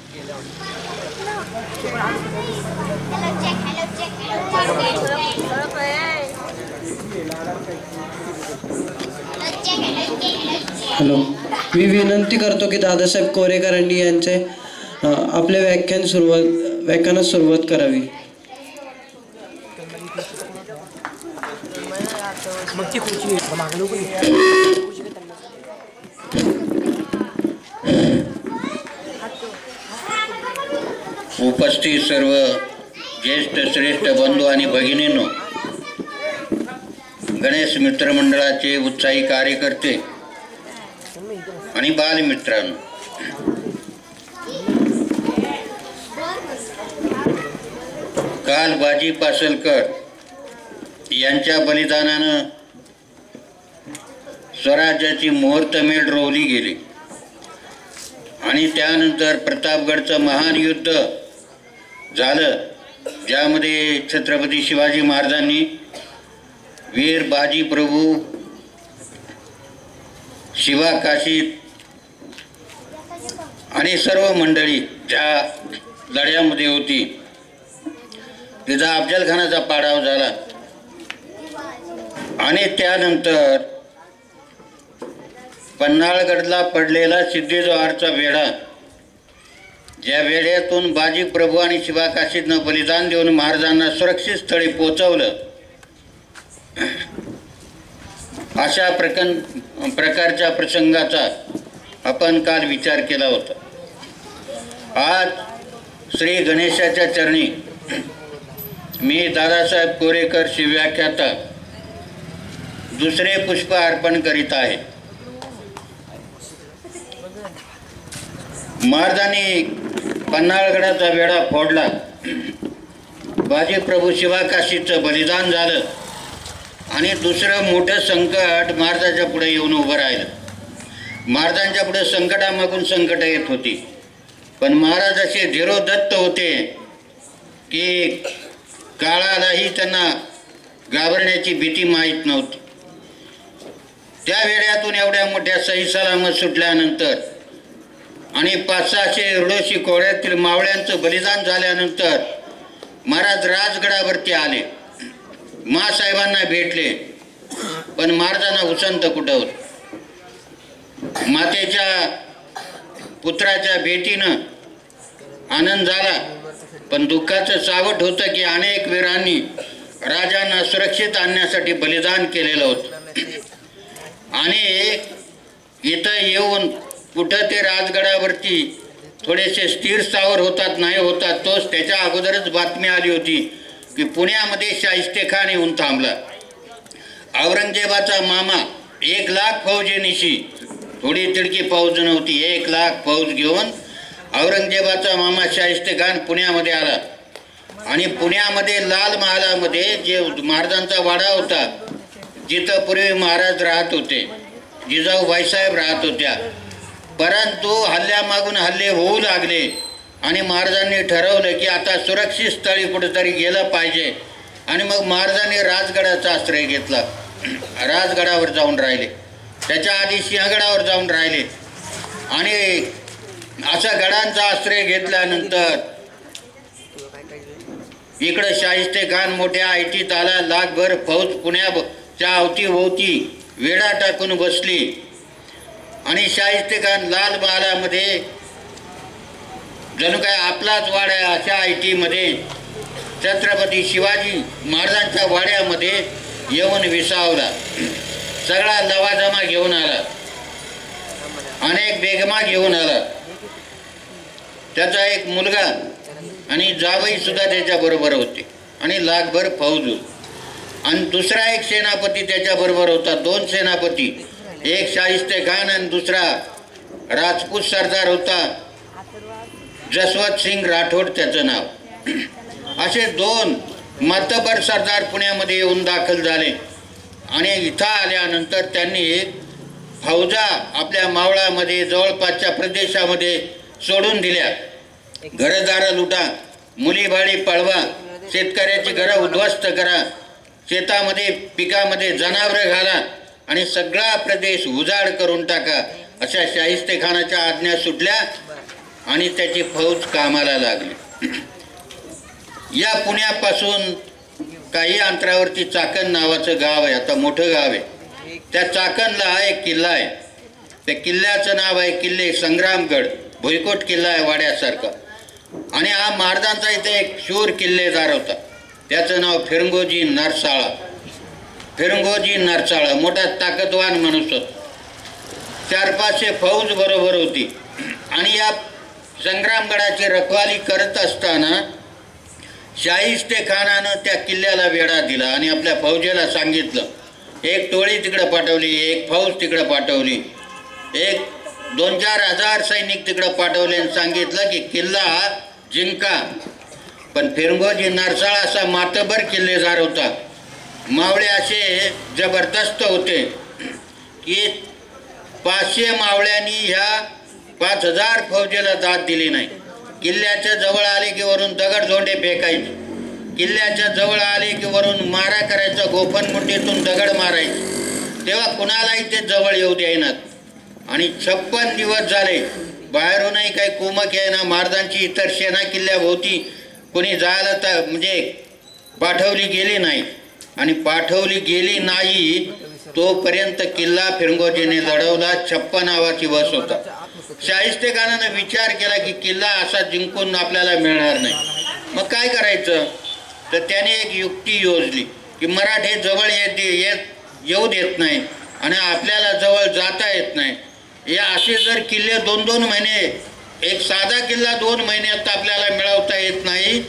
Hello, मी विनंती करतो की दादासाहेब कोरेकरांनी यांचे आपले व्याख्यानास सुरुवात करावी. उपस्थित सर्व ज्येष्ठ श्रेष्ठ बंधू आणि भगिनींनो, गणेश मित्रमंडळाचे उत्साही कार्यकर्ते आणि बालमित्रांनो, काल बाजी पासलकर यांच्या बलिदानानं स्वराज्याची मुहूर्तमेढ रोवली गेली आणि त्यानंतर प्रतापगडचं महान युद्ध झालं, ज्यामध्ये छत्रपती शिवाजी महाराजांनी वीर बाजी प्रभू शिवा काशीद आणि सर्व मंडळी ज्या लढ्यामध्ये होती तिचा अफजलखानाचा पाडाव झाला. आणि त्यानंतर पन्हाळगडला पडलेला सिद्धेश्वरचा वेढा, ज्या वेढ्यातून बाजी प्रभू आणि शिवा काशीदनं बलिदान देऊन महाराजांना सुरक्षित स्थळी पोचवलं, अशा प्रकारच्या प्रसंगाचा आपण काल विचार केला होता. आज श्री गणेशाच्या चरणी मी दादासाहेब कोरेकर शिवव्याख्याता दुसरे पुष्प अर्पण करीत आहे. महाराजांनी पन्हाळगडाचा वेढा फोडला, बाजी प्रभू शिवा काशीदचं बलिदान झालं आणि दुसरं मोठं संकट महाराजांच्या पुढे येऊन उभं राहिलं. महाराजांच्या पुढे संकटामागून संकट येत होती, पण महाराज असे धीरोदत्त होते की काळालाही त्यांना घाबरण्याची भीती माहीत नव्हती. त्या वेड्यातून एवढ्या मोठ्या सही सलामत सुटल्यानंतर आणि 500-600 रुडोशी कोळ्यातील मावळ्यांचं बलिदान झाल्यानंतर महाराज राजगडावरती आले, मासाहेबांना भेटले, पण महाराजांना उसंत कुठं होत. मातेच्या पुत्राच्या भेटीनं आनंद झाला, पण दुःखाचं सावट होतं की अनेक वीरांनी राजांना सुरक्षित आणण्यासाठी बलिदान केलेलं होतं. आणि इथं येऊन कुठं ते राजगडावरती थोडेसे स्थिर स्थावर होतात नाही होतात, तोच त्याच्या अगोदरच बातमी आली होती की पुण्यामध्ये शाहिस्तेखान येऊन थांबला. औरंगजेबाचा मामा 1,00,000 फौजेनिशी, थोडी तिडकी फौज नव्हती, 1,00,000 फौज घेऊन औरंगजेबाचा मामा शाहिस्तेखान पुण्यामध्ये आला. आणि पुण्यामध्ये लाल महालामध्ये जे महाराजांचा वाडा होता, जिथं पूर्वी महाराज राहत होते, जिजाऊ बाईसाहेब राहत होत्या, परंतु हल्ल्यामागून हल्ले होऊ लागले आणि महाराजांनी ठरवलं की आता सुरक्षित स्थळी कुठेतरी गेलं पाहिजे. आणि मग महाराजांनी राजगडाचा आश्रय घेतला, राजगडावर जाऊन राहिले, त्याच्या आधी सिंहगडावर जाऊन राहिले. आणि अशा गडांचा आश्रय घेतल्यानंतर इकडं शाहिस्तेखान मोठ्या ऐटीत आला. लाखभर फौज पुण्याच्या अवतीभोवती वेढा टाकून बसली आणि शाहिस्तेखान लाल महालामध्ये जणू काय आपलाच वाडा अशा ऐटीमध्ये छत्रपती शिवाजी महाराजांच्या वाड्यामध्ये येऊन विसावला. सगळा लवाजमा घेऊन आला, अनेक बेगमा घेऊन आला, त्याचा एक मुलगा आणि जावई सुद्धा त्याच्याबरोबर होते आणि लाखभर फौज होती. आणि दुसरा एक सेनापती त्याच्याबरोबर होता, 2 सेनापती, एक शाहिस्तेखान आणि दुसरा राजपूत सरदार होता, जसवंत सिंग राठोड त्याचं नाव. असे 2 मातबर सरदार पुण्यामध्ये येऊन दाखल झाले. आणि इथं आल्यानंतर त्यांनी फौजा आपल्या मावळामध्ये जवळपासच्या प्रदेशामध्ये सोडून दिल्या. घरदारं लुटा, मुलीबाळी पळवा, शेतकऱ्याची घरं उद्ध्वस्त करा, शेतामध्ये पिकामध्ये जनावरं घाला आणि सगळा प्रदेश उजाड करून टाका, अशा शाहिस्तेखानाच्या आज्ञा सुटल्या. आणि त्याची फौज कामाला लागली. या पुण्यापासून काही अंतरावरती चाकण नावाचं गाव आहे, आता मोठं गाव आहे. त्या चाकणला एक किल्ला आहे. त्या किल्ल्याचं नाव आहे किल्ले संग्रामगड. भुईकोट किल्ला आहे वाड्यासारखा. आणि हा महाराजांचा इथे एक शूर किल्लेदार होता, त्याचं नाव फिरंगोजी नरसाळा. फिरंगोजी नरसाळा मोठा ताकदवान माणूस होता. 400-500 फौज बरोबर होती. आणि या संग्रामगडाची रखवाली करत असताना शाहिस्ते खानानं त्या किल्ल्याला वेढा दिला आणि आपल्या फौजेला सांगितलं, एक टोळी तिकडं पाठवली, एक फौज तिकडं पाठवली, एक 2-4 हजार सैनिक तिकडं पाठवले आणि सांगितलं की किल्ला जिंका. पण फिरंगोजी नरसाळा असा मातबर किल्लेदार होता. मावळे असे जबरदस्त होते की 500 मावळ्यांनी ह्या 5000 फौजेला दाद दिली नाही. किल्ल्याच्या जवळ आले की वरून दगडधोंडे फेकायचे, किल्ल्याच्या जवळ आले की वरून मारा करायचा, गोफणमुठीतून दगड मारायचे. तेव्हा कुणालाही ते जवळ येऊ द्यायनात. आणि 56 दिवस झाले, बाहेरूनही काही कुमक येईना. महाराजांची इतर सेना किल्ल्याभोवती कोणी जायला तर म्हणजे पाठवली गेली नाही. आणि पाठवली गेली नाही तोपर्यंत किल्ला फिरंगोजीने लढवला. 56 नावाची बस होता. शाहिस्ते खानानं विचार केला की किल्ला असा जिंकून आपल्याला मिळणार नाही, मग काय करायचं. तर त्याने एक युक्ती योजली की मराठे जवळ येऊ देत नाही आणि आपल्याला जवळ जाता येत नाही. या असे जर किल्ले 2-2 महिने, एक साधा किल्ला 2 महिन्यात आपल्याला मिळवता येत नाही,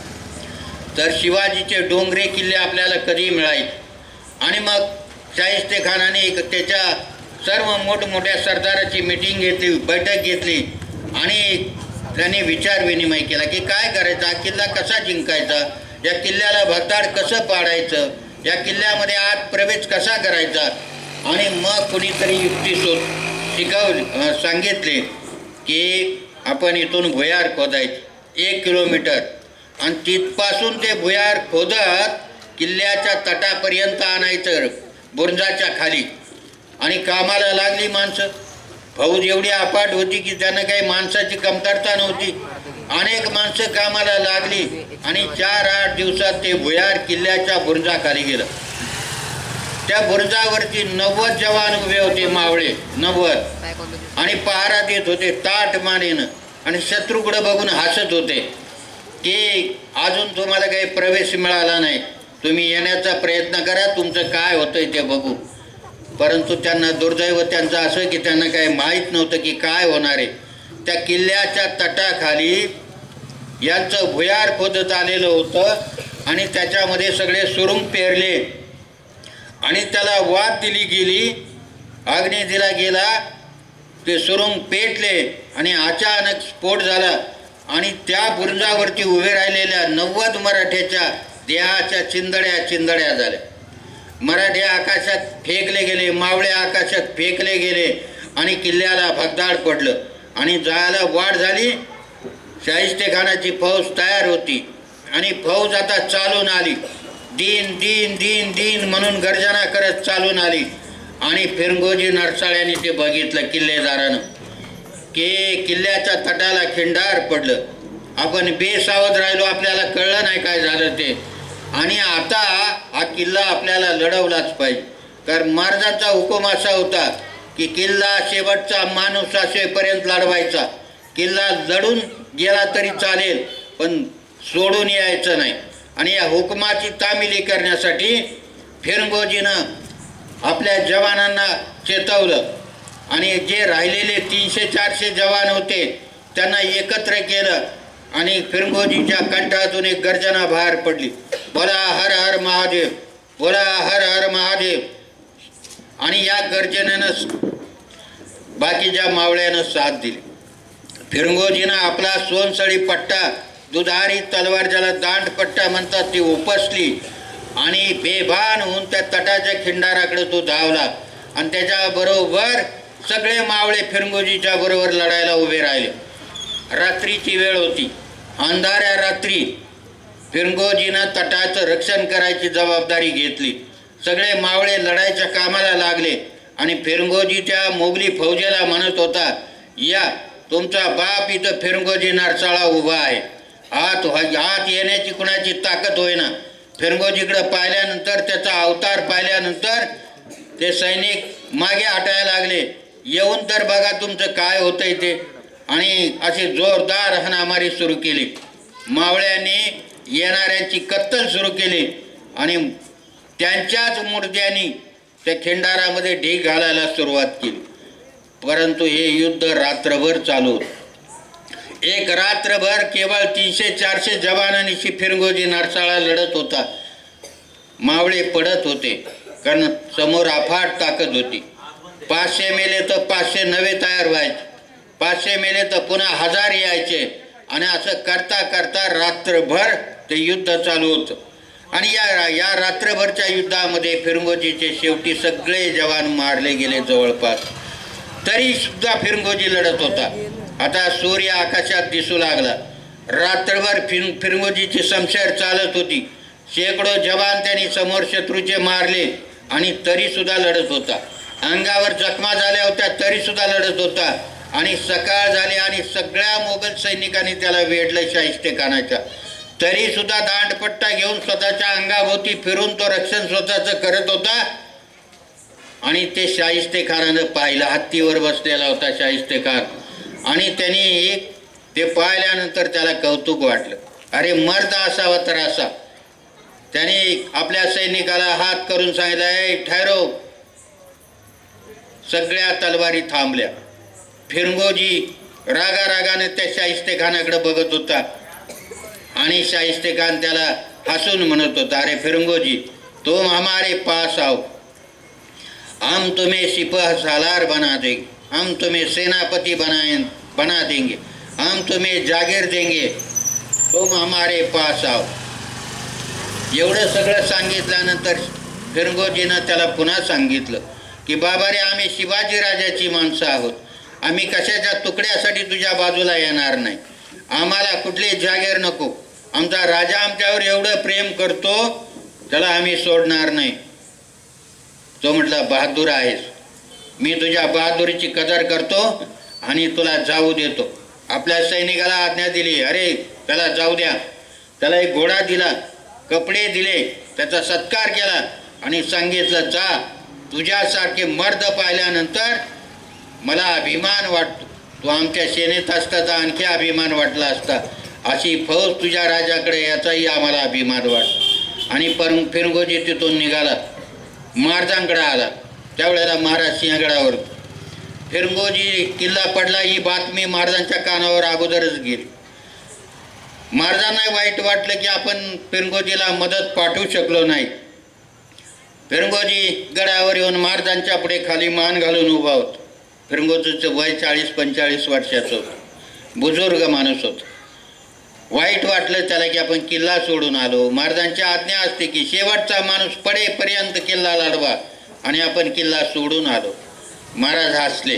तर शिवाजीचे डोंगरे किल्ले आपल्याला कधी मिळायचे. आणि मग शाहिस्ते खानाने त्याच्या सर्व मोठमोठ्या सरदाराची मीटिंग घेतली, बैठक घेतली आणि त्यांनी विचार विनिमय केला की काय करायचं, हा किल्ला कसा जिंकायचा, या किल्ल्याला भगदाड कसं पाडायचं, या किल्ल्यामध्ये आत प्रवेश कसा करायचा. आणि मग कुणीतरी युक्ती सांगितले की आपण इथून भुयार खोदायचे 1 किलोमीटर आणि तिथपासून ते भुयार खोदत किल्ल्याच्या तटापर्यंत आणायचं बुरुजाच्या खाली. आणि कामाला लागली माणसं. फौज एवढी अफाट होती की त्यांना काही माणसाची कमतरता नव्हती. अनेक माणसं कामाला लागली आणि 4-8 दिवसात ते भुयार किल्ल्याच्या बुरुजाखाली गेलं. त्या बुरुजावरती 90 जवान उभे होते, मावळे 90, आणि पहारा देत होते ताट मानेनं. आणि शत्रूकडे बघून हसत होते की अजून तुम्हाला काही प्रवेश मिळाला नाही, तुम्ही येण्याचा प्रयत्न करा, तुमचं काय होतंय ते बघू. परंतु त्यांना दुर्दैव त्यांचं असं की त्यांना काही माहीत नव्हतं की काय होणार आहे. त्या किल्ल्याच्या तटाखाली यांचं भुयार खोदत आलेलं होतं आणि त्याच्यामध्ये सगळे सुरुंग पेरले आणि त्याला वाद दिली गेली, अग्नी दिला गेला, ते सुरुंग पेटले आणि अचानक स्फोट झाला आणि त्या बुरुजावरती उभे राहिलेल्या 90 मराठ्याच्या देहाच्या चिंदड्या झाल्या. मराठे आकाशात फेकले गेले, मावळे आकाशात फेकले गेले आणि किल्ल्याला भगदाड पडलं. आणि जायला वाढ झाली. शाहिस्ते खानाची फौज तयार होती आणि फौज आता चालून आली. दिन दिन दिन दिन म्हणून गर्जना करत चालून आली. आणि फिरंगोजी नरसाळ्याने ते बघितलं किल्लेदारानं की किल्ल्याच्या तटाला खिंडार पडलं. आपण बेसावध राहिलो, आपल्याला कळलं नाही काय झालं ते. आणि आता हा किल्ला आपल्याला लढवलाच पाहिजे. कारण महाराजांचा हुकूम असा होता की किल्ला शेवटचा माणूस असेपर्यंत लढवायचा. किल्ला लढून गेला तरी चालेल पण सोडून यायचं नाही. आणि या हुकुमाची तामिली करण्यासाठी फिरंगोजीनं आपल्या जवानांना चेतवलं आणि जे राहिलेले 300-400 जवान होते त्यांना एकत्र केलं आणि फिरंगोजीच्या कंठातून एक गर्जना बाहेर पडली, बोला हर हर महादेव, बोला हर हर महादेव. आणि या गर्जनेनं बाकीच्या मावळ्यानं साथ दिली. फिरंगोजीनं आपला सोनसळी पट्टा, दुधारी तलवार ज्याला दांड पट्टा म्हणतात, ती उपसली आणि बेभान होऊन त्या तटाच्या खिंडाराकडे तो धावला. आणि त्याच्याबरोबर सगळे मावळे फिरंगोजीच्या बरोबर लढायला उभे राहिले. रात्रीची वेळ होती, अंधाऱ्या रात्री फिरंगोजीनं तटाचं रक्षण करायची जबाबदारी घेतली. सगळे मावळे लढायच्या कामाला लागले आणि फिरंगोजी त्या मोगली फौजेला म्हणत होता, या तुमचा बाप इथं फिरंगोजी नारसाळा उभा आहे. आत येण्याची कुणाची ताकद होईना. फिरंगोजीकडे पाहिल्यानंतर त्याचा अवतार पाहिल्यानंतर ते सैनिक मागे हटायला लागले. येऊन तर बघा तुमचं काय होतंय ते. आणि अशी जोरदार हाणामारी सुरू केली. मावळ्यांनी येणाऱ्यांची कत्तल सुरू केली आणि त्यांच्याच मुर्द्यांनी त्या खिंडारामध्ये ढीग घालायला सुरुवात केली. परंतु हे युद्ध रात्रभर चालू होतं. एक रात्रभर केवळ 300-400 जवानांशी फिरंगोजी नारसाळा लढत होता. मावळे पडत होते कारण समोर अफाट ताकद होती. 500 मेले तर 500 नवे तयार व्हायचे. 500 मेले तर पुन्हा 1000 यायचे. आणि असं करता करता रात्रभर ते युद्ध चालू होतं. आणि या रात्रभरच्या युद्धामध्ये फिरंगोजीचे शेवटी सगळे जवान मारले गेले जवळपास. तरी सुद्धा फिरंगोजी लढत होता. आता सूर्य आकाशात दिसू लागला. रात्रभर फिरंगोजीची शमशेर चालत होती. शेकडो जवान त्यांनी समोर शत्रूचे मारले आणि तरी सुद्धा लढत होता. अंगावर जखमा झाल्या होत्या तरी सुद्धा लढत होता. आणि सकाळ झाली आणि सगळ्या मोगल सैनिकांनी त्याला वेढलं शाहिस्तेखानाच्या. तरी सुद्धा दांडपट्टा घेऊन स्वतःच्या अंगाभोवती फिरून तो रक्षण स्वतःचं करत होता. आणि ते शाहिस्तेखानानं पाहिलं. हत्तीवर बसलेला होता शाहिस्तेखान. आणि त्यांनी ते पाहिल्यानंतर त्याला कौतुक वाटलं. अरे मर्द असावा तर असा. त्याने आपल्या सैनिकाला हात करून सांगितलं, ए ठहरो. सगळ्या तलवारी थांबल्या. फिरंगोजी रागारागाने त्या शाहिस्तेखानाकडे बघत होता. आणि शाहिस्तेखान त्याला हसून म्हणत होता, अरे फिरंगोजी, तुम हमारे पास आओ, हम तुम्हें सिपाह सालार बना देंगे, हम तुम्हें सेनापति बना देंगे, हम तुम्हें जागीर देंगे, तुम हमारे पास आओ. एवढं सगळं सांगितल्यानंतर फिरंगोजीनं त्याला पुन्हा सांगितलं की बाबा रे, आम्ही शिवाजी राजाची माणसं आहोत. आम्ही कशाच्या तुकड्यासाठी तुझ्या बाजूला येणार नाही. आम्हाला कुठली जागीर नको. आमचा राजा आमच्यावर एवढं प्रेम करतो, त्याला आम्ही सोडणार नाही. तो म्हटला, बहादूर आहेस, मी तुझ्या बहादुरीची कदर करतो आणि तुला जाऊ देतो. आपल्या सैनिकाला आज्ञा दिली, अरे त्याला जाऊ द्या. त्याला एक घोडा दिला, कपडे दिले, त्याचा सत्कार केला आणि सांगितलं, जा, तुझ्यासारखे मर्द पाहिल्यानंतर मला अभिमान वाटतो. तू आमच्या सेनेत असता तर आणखी अभिमान वाटला असता. अशी फौज तुझ्या राजाकडे, याचाही आम्हाला अभिमान वाटतो. आणि फिरंगोजी तिथून निघाला, महाराजांकडे आला. त्यावेळेला महाराज सिंहगडावर. फिरंगोजी किल्ला पडला ही बातमी महाराजांच्या कानावर अगोदरच गेली. महाराजांना वाईट वाटलं की आपण फिरंगोजीला मदत पाठवू शकलो नाही. फिरंगोजी गडावर येऊन महाराजांच्या पुढे खाली मान घालून उभा होता. फिरंगोजीचं वय 40-45 वर्षाचं होतं. बुजुर्ग माणूस होता. वाईट वाटलं त्याला की आपण किल्ला सोडून आलो. महाराजांची आज्ञा असते की शेवटचा माणूस पडेपर्यंत किल्ला लढवा, आणि आपण किल्ला सोडून आलो. महाराज हसले.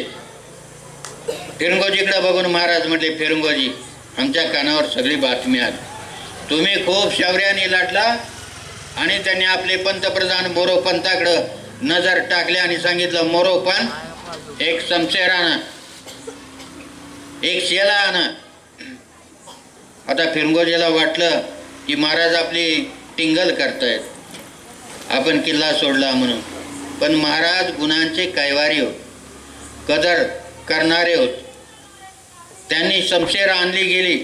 फिरंगोजीकडे बघून महाराज म्हटले, फिरंगोजी, आमच्या कानावर सगळी बातमी आली. तुम्ही खूप शौर्याने लढला. आणि त्यांनी आपले पंतप्रधान मोरोपंताकडे नजर टाकले आणि सांगितलं, मोरोपंत, एक शमशेर आणा, एक शेला आणा. आता फिरंगोजीला वाटलं की महाराज आपली टिंगल करतायत, आपण किल्ला सोडला म्हणून. पण महाराज गुणांचे कैवारी होत, कदर करणारे होत. त्यांनी शमशेर आणली गेली,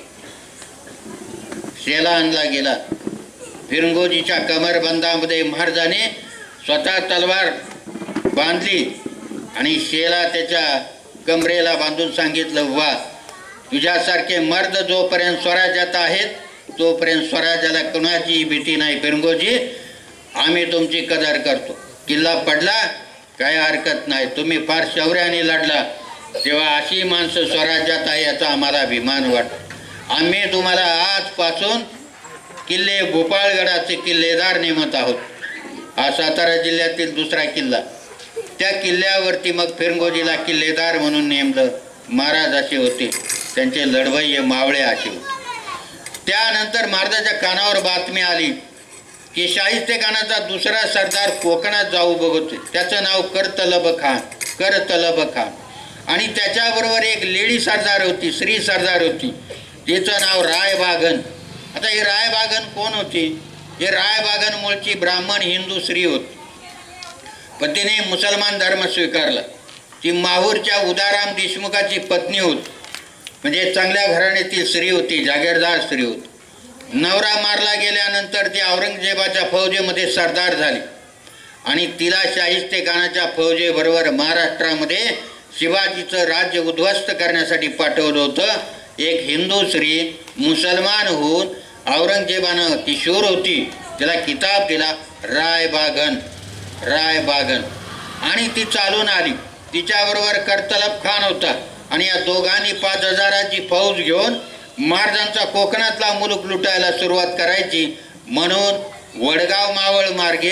शेला आणला गेला. फिरंगोजीच्या कमरबंदामध्ये महाराजाने स्वतः तलवार बांधली आणि शेला त्याच्या कमरेला बांधून सांगितलं, वा, तुझ्यासारखे मर्द जोपर्यंत स्वराज्यात आहेत तोपर्यंत स्वराज्याला कोणाची भीती नाही. फिरंगोजी, आम्ही तुमची कदर करतो. किल्ला पडला, काय हरकत नाही, तुम्ही फार शौर्याने लढला, तेव्हा अशी माणसं स्वराज्यात आहे याचा आम्हाला अभिमान वाटतो. आम्ही तुम्हाला आजपासून किल्ले भोपाळगडाचे किल्लेदार नेमत आहोत. हा सातारा जिल्ह्यातील दुसरा किल्ला. त्या किल्ल्यावरती मग फिरंगोजीला किल्लेदार म्हणून नेमलं. महाराज असे होते, त्यांचे लढवय्ये मावळे असे होते. त्यानंतर महाराजाच्या कानावर बातमी आली की शाहिस्तेखानाचा दुसरा सरदार कोकणात जाऊ बघतोय. त्याचं नाव करतलब खान. आणि त्याच्याबरोबर एक लेडी सरदार होती, स्त्री सरदार होती, तिचं नाव रायबागन. आता ही रायबागन कोण होती? हे रायबागन मूळची ब्राह्मण हिंदू स्त्री होती, पण तिने मुसलमान धर्म स्वीकारला. ती माहूरच्या उदाराम देशमुखाची पत्नी होती, म्हणजे चांगल्या घराण्यातील स्त्री होती, जागीरदार स्त्री होती. नवरा मारला गेल्यानंतर ती औरंगजेबाच्या फौजेमध्ये सरदार झाली आणि तिला शाहिस्तेखानाच्या फौजेबरोबर महाराष्ट्रामध्ये शिवाजीचं राज्य उद्ध्वस्त करण्यासाठी पाठवलं होतं. एक हिंदू स्त्री मुसलमान होऊन औरंगजेबानं, ती शूर होती, तिला किताब दिला रायबागन, रायबागन, आणि ती चालून आली. तिच्याबरोबर करतलब खान होता आणि या दोघांनी 5,000ची फौज घेऊन महाराजांचा कोकणातला मुलूक लुटायला सुरुवात करायची. म्हणून वडगाव मावळ मार्गे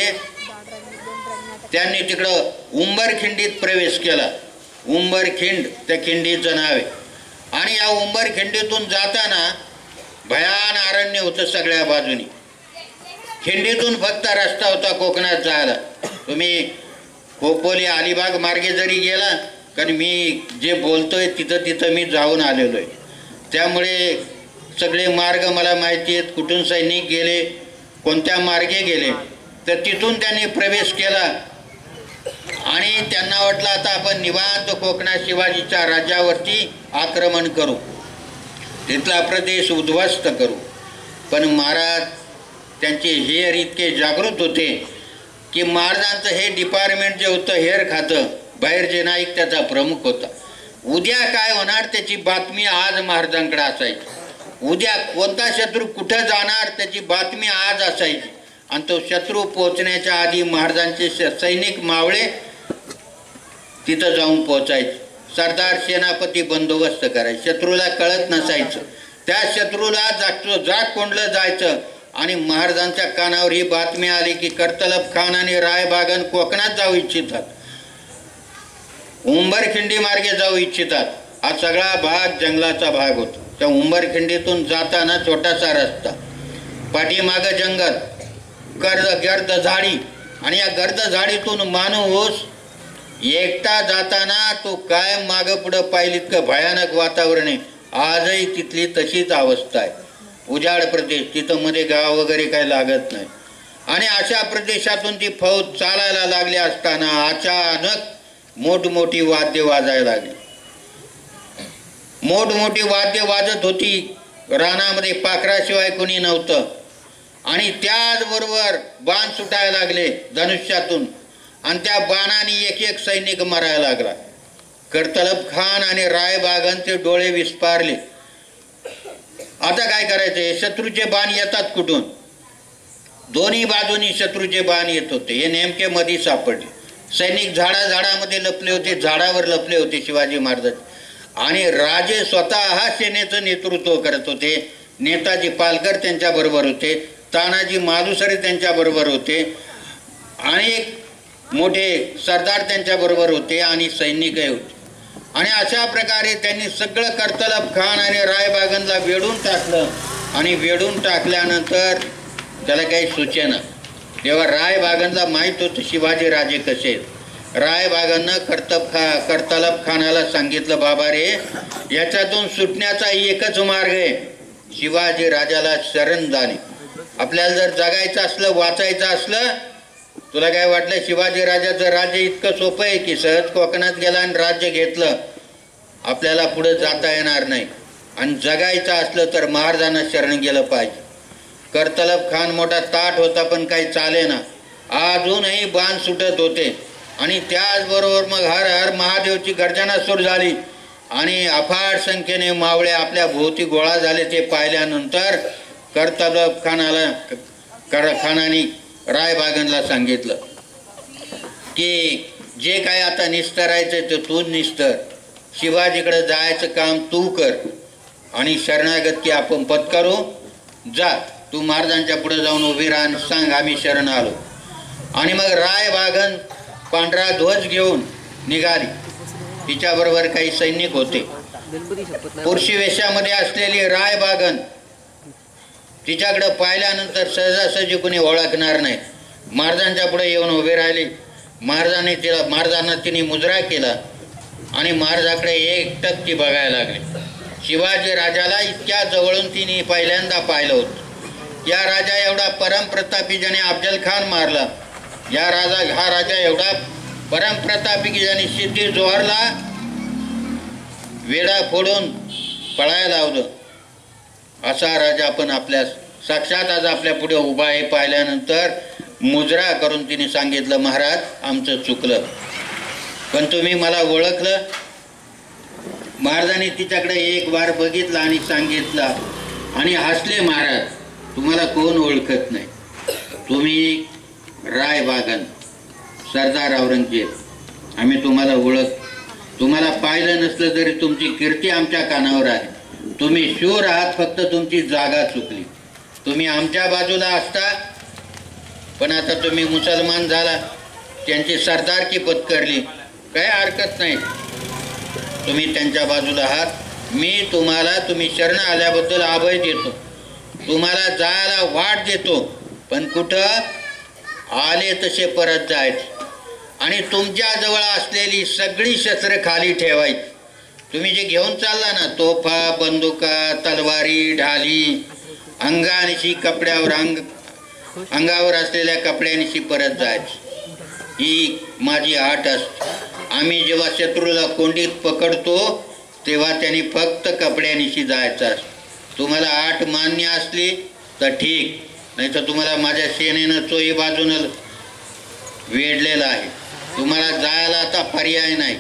त्यांनी तिकडं उंबरखिंडीत प्रवेश केला. उंबरखिंड त्या खिंडीचं नाव आहे. आणि या उंबरखिंडीतून जाताना भयान अरण्य होतं सगळ्या बाजूनी. खिंडीतून फक्त रस्ता होता कोकणात जायला. तुम्ही खोपोली अलिबाग मार्गे जरी गेला, कारण मी जे बोलतोय तिथं मी जाऊन आलेलो आहे, त्यामुळे सगळे मार्ग मला माहिती आहेत. कुठून सैनिक गेले, कोणत्या मार्गे गेले, तर तिथून त्यांनी प्रवेश केला आणि त्यांना वाटलं आता आपण निवांत कोकणात शिवाजीच्या राज्यावरती आक्रमण करू, तिथला प्रदेश उद्ध्वस्त करू. पण महाराज त्यांचे हेर इतके जागृत होते की महाराजांचं हे डिपार्टमेंट जे होतं, हेर खातं, बाहेर जे नाईक त्याचा प्रमुख होता. उद्या काय होणार त्याची बातमी आज महाराजांकडे असायची. उद्या कोणता शत्रू कुठं जाणार त्याची बातमी आज असायची. आणि तो शत्रू पोहोचण्याच्या आधी महाराजांचे सैनिक मावळे तिथं जाऊन पोहोचायचे. सरदार सेनापती बंदोबस्त करायचे. शत्रूला कळत नसायचं. त्या शत्रूला जाग कोंडलं जायचं. आणि महाराजांच्या कानावर ही बातमी आली की करतलब खान आणि रायबागन कोकणात जाऊ इच्छितात, उंबरखिंडी मार्गे जाऊ इच्छितात. हा सगळा भाग जंगलाचा भाग होता. त्या उंबरखिंडीतून जाताना छोटासा रस्ता, पाठीमागं जंगल, गर्द झाडी, आणि या गर्द झाडीतून माणूस एकटा जाताना तो कायम मागं पुढं पाहिलं. इतकं भयानक वातावरण आहे. आजही तिथली तशीच अवस्था आहे. उजाड प्रदेश, तिथं मध्ये गाव वगैरे काही लागत नाही. आणि अशा प्रदेशातून ती फौज चालायला लागली असताना अचानक मोठमोठी वाद्य वाजायला लागली. मोठमोठी वाद्य वाजत होती. रानामध्ये पाखराशिवाय कोणी नव्हतं. आणि त्याचबरोबर बाण सुटायला लागले धनुष्यातून, आणि त्या बाणाने एक एक सैनिक मरायला लागला. करतलब खान आणि रायबागांचे डोळे विस्पारले. आता काय करायचे? शत्रूचे बाण येतात कुठून? दोन्ही बाजूनी शत्रूचे बाण येत होते. हे नेमके मध्ये सापडले. सैनिक झाडामध्ये लपले होते, झाडावर लपले होते शिवाजी महाराज. आणि राजे स्वतः सेनेचं नेतृत्व करत होते. नेताजी पालकर त्यांच्याबरोबर होते, तानाजी मालुसरे त्यांच्याबरोबर होते, अनेक मोठे सरदार त्यांच्याबरोबर होते आणि सैनिकही होते. आणि अशा प्रकारे त्यांनी सगळं करतलब खान आणि रायबागनला वेढून टाकलं. आणि वेढून टाकल्यानंतर त्याला काही सुचेना. तेव्हा रायबागनला माहीत होतं शिवाजी राजे कसे आहेत. रायबागांना करतलब खानाला सांगितलं, बाबा रे, याच्यातून सुटण्याचा एकच मार्ग आहे, शिवाजी राजाला शरण जाणे. आपल्याला जर जगायचं असलं, वाचायचं असलं, तुला काय वाटलं शिवाजी राजाचं राज्य इतकं सोपं आहे की सहज कोकणात गेला आणि राज्य घेतलं? आपल्याला पुढे जाता येणार नाही. आणि जगायचं असलं तर महाराजांना शरण गेलं पाहिजे. करतलब खान मोठा ताठ होता, पण काही चालेना. अजूनही बाण सुटत होते. आणि त्याचबरोबर मग हर हर महादेवची गर्जना सुरू झाली. आणि अफाट संख्येने मावळे आपल्या भोवती गोळा झाले. ते पाहिल्यानंतर करतलब खानाने रायबागनला सांगितलं की जे काय आता निस्तरायचं ते तू निस्तर, शिवाजीकडे जायचं काम तू कर आणि शरणागती आपण पत्करू. जा, तू महाराजांच्या पुढे जाऊन उभी राहा आणि सांग आम्ही शरण आलो. आणि मग रायबागन पांढरा ध्वज घेऊन निघाली. तिच्याबरोबर काही सैनिक होते. पुरुषी वेशामध्ये असलेली रायबागन तिच्याकडे पाहिल्यानंतर सहजासहजी कोणी ओळखणार नाही. महाराजांच्या पुढे येऊन उभे राहिले. महाराजांना तिने मुजरा केला आणि महाराजाकडे एकटक ती बघायला लागली. शिवाजी राजाला इतक्या जवळून तिने पहिल्यांदा पाहिलं होतं. या राजा एवढा परमप्रतापी ज्याने अफजल खान मारला, हा राजा एवढा परमप्रतापी की ज्याने सिद्धी जोहरला वेडा फोडून पळायला लावलं, असा राजा पण आपल्या साक्षात आज आपल्या पुढे उभा आहे. पाहिल्यानंतर मुजरा करून तिने सांगितलं, महाराज आमचं चुकलं, पण तुम्ही मला ओळखलं. महाराजांनी तिच्याकडे एक वार बघितला आणि सांगितलं आणि हसले, महाराज तुम्हाला कोण ओळखत नाही, तुम्ही रायबागन सरदार औरंगजेब, आम्ही तुम्हाला तुम्हाला पाहिलं नसलं तरी तुमची कीर्ती आमच्या कानावर आहे. तुम्ही शूर आहात, फक्त तुमची जागा चुकली. तुम्ही आमच्या बाजूला असता, पण आता तुम्ही मुसलमान झाला, त्यांची सरदारकी पत्करली, काही हरकत नाही, तुम्ही त्यांच्या बाजूला आहात. मी तुम्ही शरण आल्याबद्दल अभय देतो, तुम्हाला जायला वाट देतो, पण कुठं आले तसे परत जायचे आणि तुमच्याजवळ असलेली सगळी शस्त्र खाली ठेवायची. तुम्ही जे घेऊन चालला ना, तोफा, बंदुका, तलवारी, ढाली, अंगानिशी कपड्यावर अंगावर असलेल्या कपड्यानिशी परत जायची. ही माझी आट असते. आम्ही जेव्हा शत्रूला कोंडीत पकडतो तेव्हा त्यांनी फक्त कपड्यानिशी जायचं असतं. तुम्हाला आट मान्य असली तर ठीक, नाही तर तुम्हाला माझ्या सेनेनं चोही बाजूनं वेढलेलं आहे, तुम्हाला जायला आता पर्याय नाही.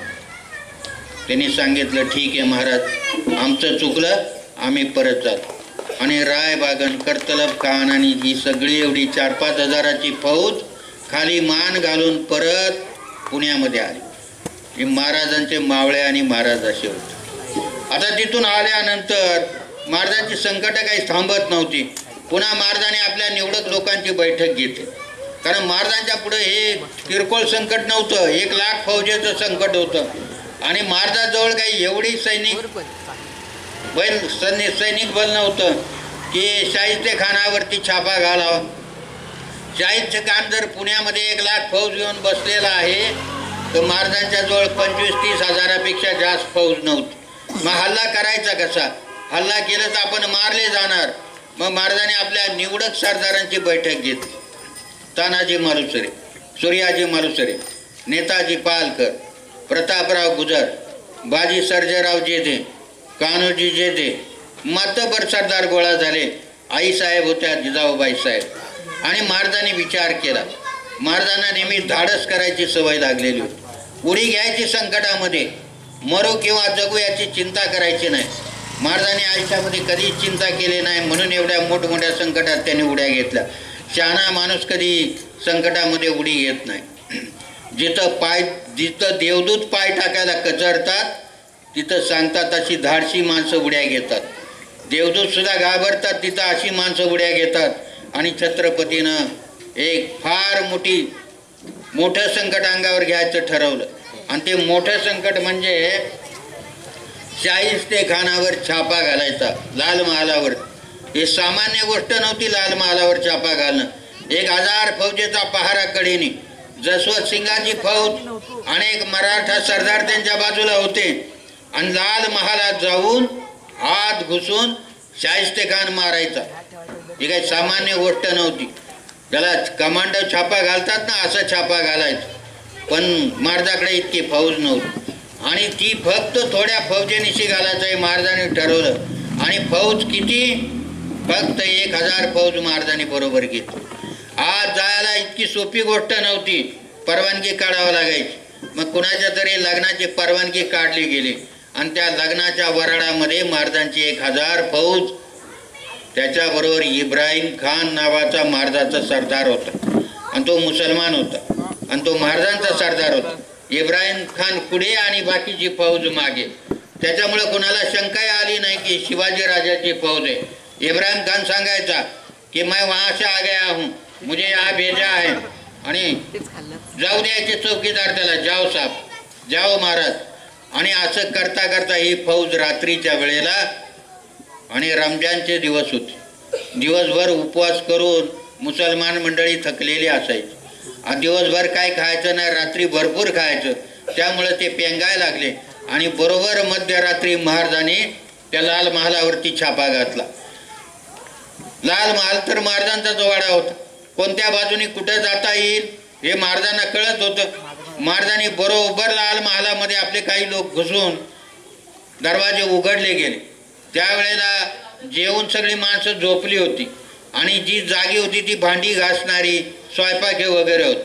त्यांनी सांगितलं, ठीक आहे महाराज, आमचं चुकलं, आम्ही परत जातो. आणि रायबागन, करतलब खान आणि ही सगळी एवढी 4-5 हजाराची फौज खाली मान घालून परत पुण्यामध्ये आली. हे महाराजांचे मावळे आणि महाराज असे होते. आता तिथून आल्यानंतर महाराजांची संकट काही थांबत नव्हती. पुन्हा महाराजांनी आपल्या निवडक लोकांची बैठक घेतली, कारण महाराजांच्या पुढे हे किरकोळ संकट नव्हतं, 1 लाख फौजेचं संकट होतं. आणि महाराजांजवळ काही एवढी सैनिक बल नव्हतं की शाहिस्ते खानावरती छापा घालावा. शाहिस्ते खान जर पुण्यामध्ये 1 लाख फौज घेऊन बसलेला आहे, तर महाराजांच्या जवळ 25-30 हजारापेक्षा जास्त फौज नव्हती. मग हल्ला करायचा कसा? हल्ला केलं तर आपण मारले जाणार. मग महाराजांनी आपल्या निवडक सरदारांची बैठक घेतली. तानाजी मालुसरे, सूर्याजी मालुसरे, नेताजी पालकर, प्रतापराव गुजर, बाजी सर्जेराव जेधे, कान्होजी जेधे, मातबर सरदार गोळा झाले. आईसाहेब होत्या जिजाऊबाई साहेब. आणि महाराजांनी विचार केला. महाराजांना नेहमी धाडस करायची सवय लागलेली होती. उडी घ्यायची संकटामध्ये, मरो किंवा जगू याची चिंता करायची नाही. महाराजांनी आयुष्यामध्ये कधीच चिंता केली नाही, म्हणून एवढ्या मोठमोठ्या संकटात त्यांनी उड्या घेतल्या. शहाणा माणूस कधी संकटामध्ये उडी घेत नाही. जिथं देवदूत पाय टाकायला कचरतात, तिथं सांगतात अशी धाडसी माणसं उड्या घेतात. देवदूत सुद्धा घाबरतात, तिथं अशी माणसं उड्या घेतात. आणि छत्रपतीनं एक फार मोठं संकट अंगावर घ्यायचं ठरवलं. आणि ते मोठं संकट म्हणजे शाहिस्ते खानावर छापा घालायचा लाल महालावर. हे सामान्य गोष्ट नव्हती. लाल महालावर छापा घालणं. 1000 फौजेचा पहारा कडेने, जसवंत सिंगाची फौज, अनेक मराठा सरदार त्यांच्या बाजूला होते. आणि लाल महालात जाऊन हात घुसून शाहिस्ते खान मारायचा. ही काही सामान्य गोष्ट नव्हती. त्याला कमांडो छापा घालतात ना, असं छापा घालायचं. पण महाराजाकडे इतकी फौज नव्हती आणि ती फक्त थोड्या फौजेनिशी घालायचं हे महाराजांनी ठरवलं. आणि फौज किती? फक्त 1000 फौज महाराजांनी बरोबर घेतली. आज जायला इतकी सोपी गोष्ट नव्हती, परवानगी काढावं लागायची. मग कुणाच्या तरी लग्नाची परवानगी काढली गेली आणि त्या लग्नाच्या वराडामध्ये महाराजांची 1000 फौज, त्याच्याबरोबर इब्राहिम खान नावाचा महाराजाचा सरदार होता आणि तो मुसलमान होता आणि तो महाराजांचा सरदार होता. इब्राहिम खान पुढे आणि बाकीची फौज मागे. त्याच्यामुळे कोणाला शंका आली नाही की शिवाजी राजाची फौज आहे. इब्राहिम खान सांगायचा की मैं वहाँ से आ गया हूँ, मुझे यहाँ भेजा है. आणि जाऊ द्यायचे चौकीदार त्याला, जाओ साहेब, जाओ महाराज. आणि असं करता करता ही फौज रात्रीच्या वेळेला, आणि रमजानचे दिवस होते, दिवसभर उपवास करून मुसलमान मंडळी थकलेली असायची. दिवसभर काय खायचं नाही, रात्री भरपूर खायचं. त्यामुळे ते पेंगायला लागले आणि बरोबर मध्यरात्री महाराजांनी त्या लाल महालावरती छापा घातला. लाल महाल तर महाराजांचा वाडा होता. कोणत्या बाजूने कुठं जाता येईल हे महाराजांना कळत होतं. महाराजांनी बरोबर लाल महालामध्ये आपले काही लोक घुसून दरवाजे उघडले गेले. त्यावेळेला जेवून सगळी माणसं झोपली होती आणि जी जागी होती ती भांडी घासणारी, स्वयंपाक वगैरे होत.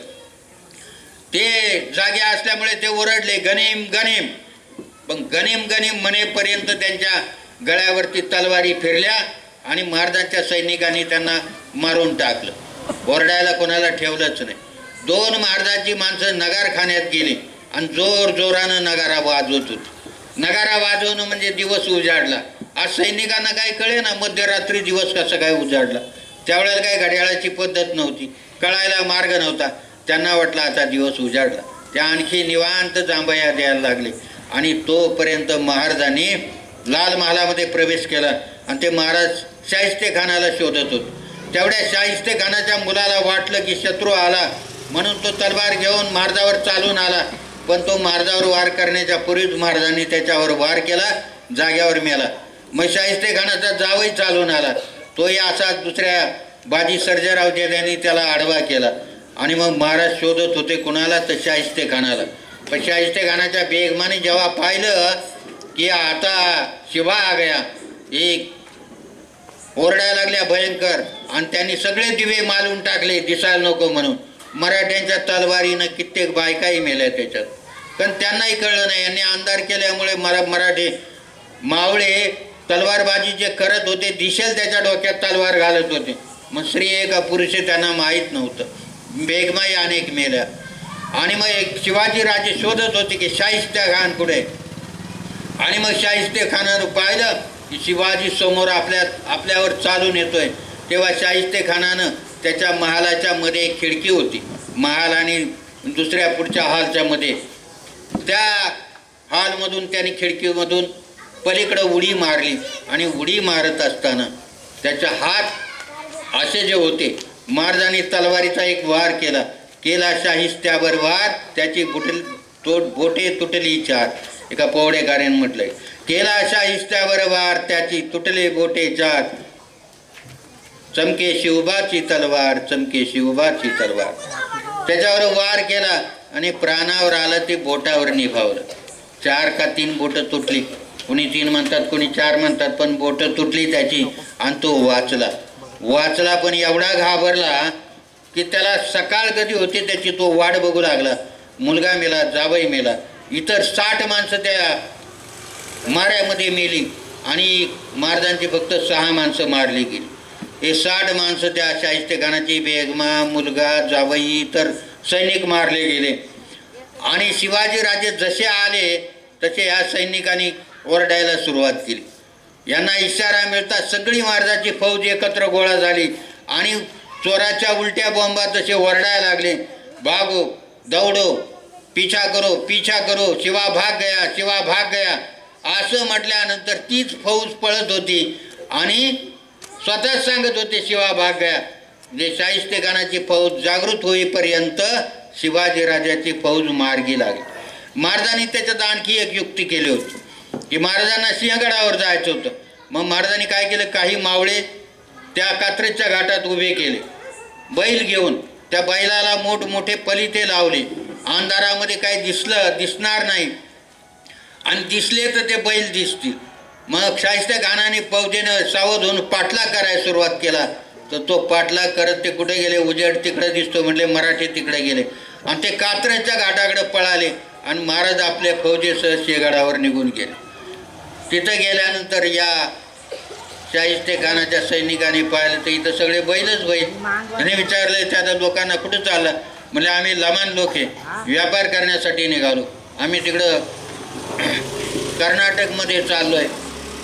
ते जागे असल्यामुळे ते ओरडले, गनीम गनीम. पण गनीम गनीम म्हणेपर्यंत त्यांच्या गळ्यावरती तलवारी फिरल्या आणि महाराजांच्या सैनिकांनी त्यांना मारून टाकलं. ओरडायला कोणाला ठेवलंच नाही. 2 महाराजांची माणसं नगारखान्यात गेली आणि जोर जोरानं नगारा वाजवत होती. नगारा वाजवणं म्हणजे दिवस उजाडला. आज सैनिकांना काय कळे ना मध्यरात्री दिवस कसा काय उजाडला. त्यावेळेला काय घड्याळाची पद्धत नव्हती, कळायला मार्ग नव्हता. त्यांना वाटलं आता दिवस उजाडला. त्या आणखी निवांत जांभया द्यायला लागले आणि तोपर्यंत महाराजांनी लाल महालामध्ये प्रवेश केला आणि ते महाराज शाहिस्तेखानाला शोधत होते. तेवढ्या शाहिस्तेखानाच्या मुलाला वाटलं की शत्रू आला म्हणून तो तलवार घेऊन महाराजावर चालून आला. पण तो महाराजावर वार करण्याच्या पूर्वीच महाराजांनी त्याच्यावर वार केला, जाग्यावर मेला. मग शाहिस्तेखानाचा जावई चालून आला. तोही असा दुसऱ्या बाजी सर्जेराव यांनी त्याला आडवा केला आणि मग महाराज शोधत होते कुणाला तर शाहिस्तेखानाला. पण शाहिस्तेखानाच्या बेगमाने जेव्हा पाहिलं की आता शिवा आ गया, एक ओरडायला लागल्या भयंकर आणि त्यांनी सगळे दिवे मालून टाकले दिसायला नको म्हणून. मराठ्यांच्या तलवारीनं कित्येक बायकाही मेल्या त्याच्यात. पण त्यांनाही कळलं नाही. यांनी अंधार केल्यामुळे मराठी मावळे तलवारबाजी जे करत होते दिसेल त्याच्या डोक्यात तलवार घालत होते. मग स्त्री आहे का पुरुष आहे त्यांना माहीत नव्हतं. बेगमाई अनेक मेल्या. आणि मग एक शिवाजी राजे शोधत होते की शाहिस्तेखान कुठे. आणि मग शाहिस्तेखानानं पाहिलं की शिवाजी समोर आपल्यावर चालून येतोय. तेव्हा शाहिस्तेखानानं त्याच्या महालाच्या मध्ये एक खिडकी होती. महाल आणि दुसऱ्या पुढच्या हॉलच्या मध्ये, त्या हॉलमधून त्याने खिडकीमधून पलीकडं उडी मारली आणि उडी मारत असताना त्याचा हात असे जे होते, महाराजांनी तलवारीचा एक वार केला शाहिस्त्यावर वार, त्याची बोटे तुटली 4. एका पोवडेकाराने म्हटलंय, केला शाहिस्त्यावर वार त्याची तुटले बोटे 4. चमके शिवबाची तलवार, चमके शिवबाची तलवार. त्याच्यावर वार केला आणि प्राणावर आलं, ते बोटावर निभावलं. 4 का 3 बोटं तुटली. कोणी 3 म्हणतात, कोणी 4 म्हणतात, पण बोटं तुटली त्याची आणि तो वाचला. पण एवढा घाबरला की त्याला सकाळ कधी होती त्याची तो वाट बघू लागला. मुलगा मेला, जावई मेला, इतर 60 माणसं त्या माऱ्यामध्ये मेली आणि महाराजांची फक्त 6 माणसं मारली गेली. हे 60 माणसं त्या शाहिस्तेखानाची बेगमा, मुलगा, जावई, इतर सैनिक मारले गेले. आणि शिवाजी राजे जसे आले तसे या सैनिकांनी ओरडायला सुरुवात केली. यांना इशारा मिळतात सगळी महाराजांची फौज एकत्र गोळा झाली आणि चोराच्या उलट्या बॉम्बा तसे ओरडायला लागले, भागो, दौडो, पीछा करो, शिवा भाग गया. असं म्हटल्यानंतर तीच फौज पळत होती आणि स्वतःच सांगत होते शिवा भाग गया. जे शाहिस्तेखानाची फौज जागृत होईपर्यंत शिवाजीराजाची फौज मार्गी लागली. महाराजांनी त्याच्यात आणखी एक युक्ती केली होती की महाराजांना सिंहगडावर जायचं होतं. मग महाराजांनी काय केलं, काही मावळे त्या कात्रेच्या घाटात उभे केले बैल घेऊन. त्या बैलाला मोठमोठे पलिते लावले. अंधारामध्ये काही दिसणार नाही आणि दिसले तर ते बैल दिसतील. मग शाहिस्तेखानाने फौजेनं सावध होऊन पाठलाग करायला सुरुवात केला. तर तो पाठलाग करत ते कुठे गेले, उजेड तिकडे दिसतो म्हणले, मराठी तिकडे गेले आणि ते कात्रेच्या घाटाकडे पळाले आणि महाराज आपल्या फौजेसह शेगडावर निघून गेले. तिथं गेल्यानंतर या शाहिस्तेखानाच्या सैनिकांनी पाहिलं तर इथं सगळे बैल आणि विचारलं त्या लोकांना कुठं चाललं. म्हणजे आम्ही लमान लोक आहे, व्यापार करण्यासाठी निघालो, आम्ही तिकडं कर्नाटकमध्ये चाललो आहे.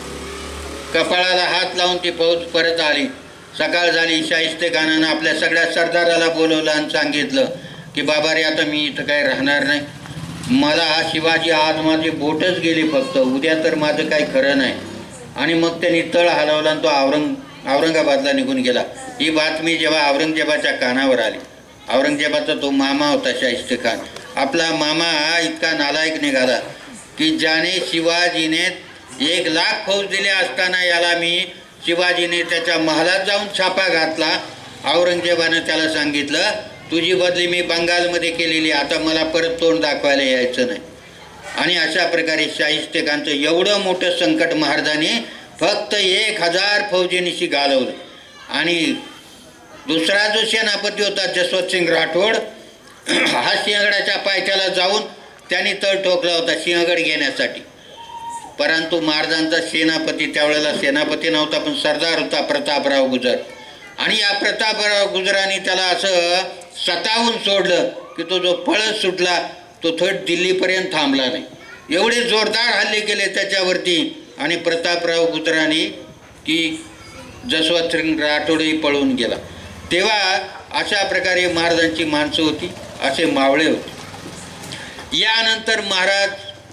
कपाळाला हात लावून ती फौज परत आली. सकाळ झाली. शाहिस्तेखानानं आपल्या सगळ्या सरदाराला बोलवलं आणि सांगितलं की बाबा रे, आता मी इथं काय राहणार नाही. मला हा शिवाजी, आज माझी बोटच गेली फक्त, उद्या तर माझं काही खरं नाही. आणि मग त्यांनी तळ हलवला आणि तो औरंगाबादला निघून गेला. ही बातमी जेव्हा औरंगजेबाच्या कानावर आली, औरंगजेबाचा तो मामा होता शाहिस्तेखान, आपला मामा हा इतका नालायक निघाला की ज्याने शिवाजीने 1,00,000 फौज दिले असताना याला शिवाजीने त्याच्या महालात जाऊन छापा घातला. औरंगजेबानं त्याला सांगितलं, तुझी बदली मी बंगालमध्ये केलेली, आता मला परत तोंड दाखवायला यायचं नाही. आणि अशा प्रकारे शाहिस्तेखानचं एवढं मोठं संकट महाराजांनी फक्त 1,000 फौजीनिशी घालवलं. आणि दुसरा जो सेनापती होता जसवंतसिंग राठोड, हा सिंहगडाच्या पायथ्याला जाऊन त्यांनी तळ ठोकला होता सिंहगड घेण्यासाठी. परंतु महाराजांचा सेनापती, त्यावेळेला सेनापती नव्हता पण सरदार होता, प्रतापराव गुजर. आणि या प्रतापराव गुजरांनी त्याला असं सतावून सोडलं की तो जो पळस सुटला तो थेट दिल्लीपर्यंत थांबला नाही. एवढे जोरदार हल्ले केले त्याच्यावरती. आणि प्रतापराव गुजरांनी की जसवंतसिंग राठोडही पळून गेला. तेव्हा अशा प्रकारे महाराजांची माणसं होती, असे मावळे होते. यानंतर महाराज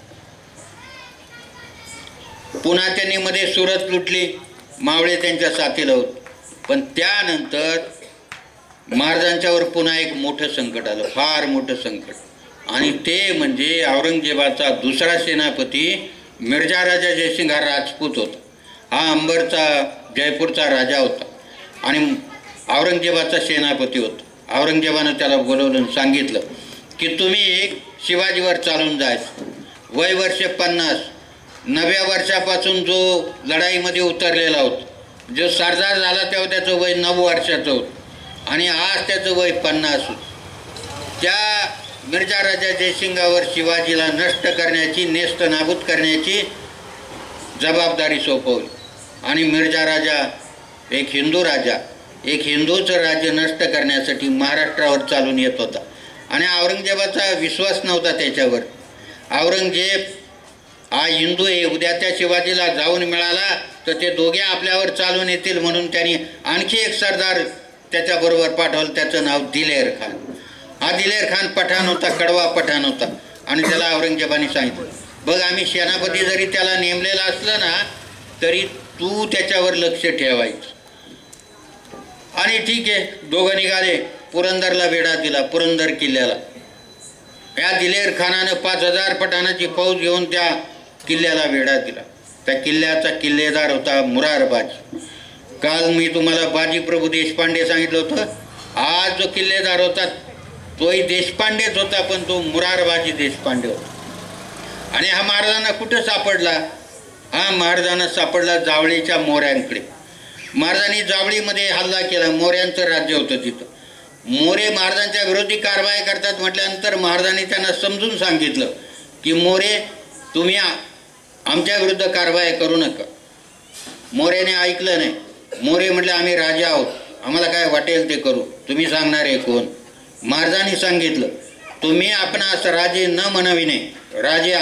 पुन्हा त्यांनी मध्ये सुरत लुटली, मावळे त्यांच्या साथीला होते. पण त्यानंतर महाराजांच्यावर पुन्हा एक मोठं संकट आलं, फार मोठं संकट. आणि ते म्हणजे औरंगजेबाचा दुसरा सेनापती मिर्झा राजा जयसिंग हा राजपूत होता. हा अंबरचा, जयपूरचा राजा होता आणि औरंगजेबाचा सेनापती होता. औरंगजेबानं त्याला बोलवलं आणि सांगितलं की तुम्ही शिवाजीवर चालून जायचं. वय वर्ष 50, 9व्या वर्षापासून जो लढाईमध्ये उतरलेला होता, जो सरदार झाला तेव्हा त्याचं वय 9 वर्षाचं होतं आणि आज त्याचं वय 50 होतं. त्या मिर्झा राजा जयसिंगावर शिवाजीला नष्ट करण्याची, नेस्तनाबूत करण्याची जबाबदारी सोपवली. आणि मिर्झा राजा एक हिंदू राजा, एक हिंदूचं राज्य नष्ट करण्यासाठी महाराष्ट्रावर चालून येत होता. आणि औरंगजेबाचा विश्वास नव्हता त्याच्यावर. औरंगजेब हा हिंदू आहे, उद्या त्या शिवाजीला जाऊन मिळाला तर ते दोघे आपल्यावर चालून येतील, म्हणून त्यांनी आणखी एक सरदार त्याच्याबरोबर पाठवलं. त्याचं नाव दिलेर खान. हा दिलेर खान पठाण होता, कडवा पठाण होता. आणि त्याला औरंगजेबाने सांगितलं, बघ आम्ही सेनापती जरी त्याला नेमलेला असलं ना तरी तू त्याच्यावर लक्ष ठेवायचं. आणि ठीक आहे, दोघं निघाले. पुरंदरला वेढा दिला, पुरंदर किल्ल्याला. या दिलेर खानानं 5,000 पठाणाची फौज घेऊन त्या किल्ल्याला वेढा दिला. त्या किल्ल्याचा किल्लेदार होता मुरारबाजी. काल मी तुम्हाला बाजीप्रभू देशपांडे सांगितलं होतं. आज जो किल्लेदार होता तोही देशपांडेच होता, पण तो मुरारबाजी देशपांडे होता. आणि हा महाराजांना कुठं सापडला? हा महाराजांना सापडला जावळीच्या मोऱ्यांकडे. महाराजांनी जावळीमध्ये हल्ला केला. मोऱ्यांचं राज्य होतं तिथं. मोरे महाराजांच्या विरोधी कारवाई करतात म्हटल्यानंतर महाराजांनी त्यांना समजून सांगितलं की मोरे तुम्ही आमच्या विरुद्ध कारवाई करू नका. मोरेने ऐकलं नाही. मोरे म्हटले आम्ही राजा आहोत, आम्हाला काय वाटेल ते करू, तुम्ही सांगणारे कोण? महाराजांनी सांगितलं तुम्ही आपणास राजे न म्हणाविने, राजे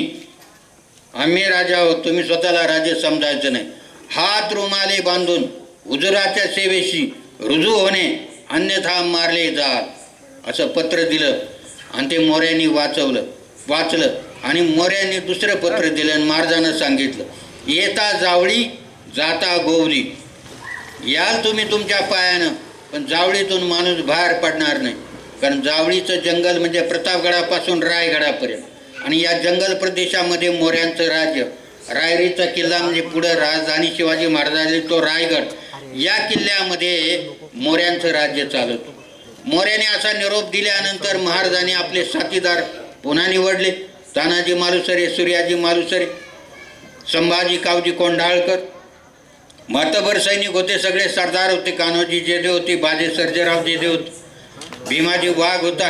आम्ही राजा आहोत, तुम्ही स्वतःला राजे समजायचं नाही. हात रुमाले बांधून हुजुराच्या सेवेशी रुजू होणे, अन्यथा मारले जाल, असं पत्र दिलं. आणि ते मोऱ्यांनी वाचलं आणि मोऱ्यांनी दुसरं पत्र दिलं आणि महाराजांना सांगितलं येता जावळी जाता गोवली, याल तुम्ही तुमच्या पायानं, पण जावळीतून माणूस बाहेर पडणार नाही. कारण जावळीचं जंगल म्हणजे प्रतापगडापासून रायगडापर्यंत. आणि या जंगल प्रदेशामध्ये मोऱ्यांचं राज्य, रायरीचा किल्ला म्हणजे पुढं राजधानी शिवाजी महाराजांनी तो रायगड, या किल्ल्यामध्ये मोऱ्यांचं राज्य चालत. मोऱ्याने असा निरोप दिल्यानंतर महाराजांनी आपले साथीदार पुन्हा निवडले. तानाजी मालुसरे, सूर्याजी मालुसरे, संभाजी कावजी कोंढाळकर, मातबर सैनिक होते, सगळे सरदार होते. कान्होजी जेदे होते, बाजे सर्जेराव जेदे होते, भीमाजी वाघ होता.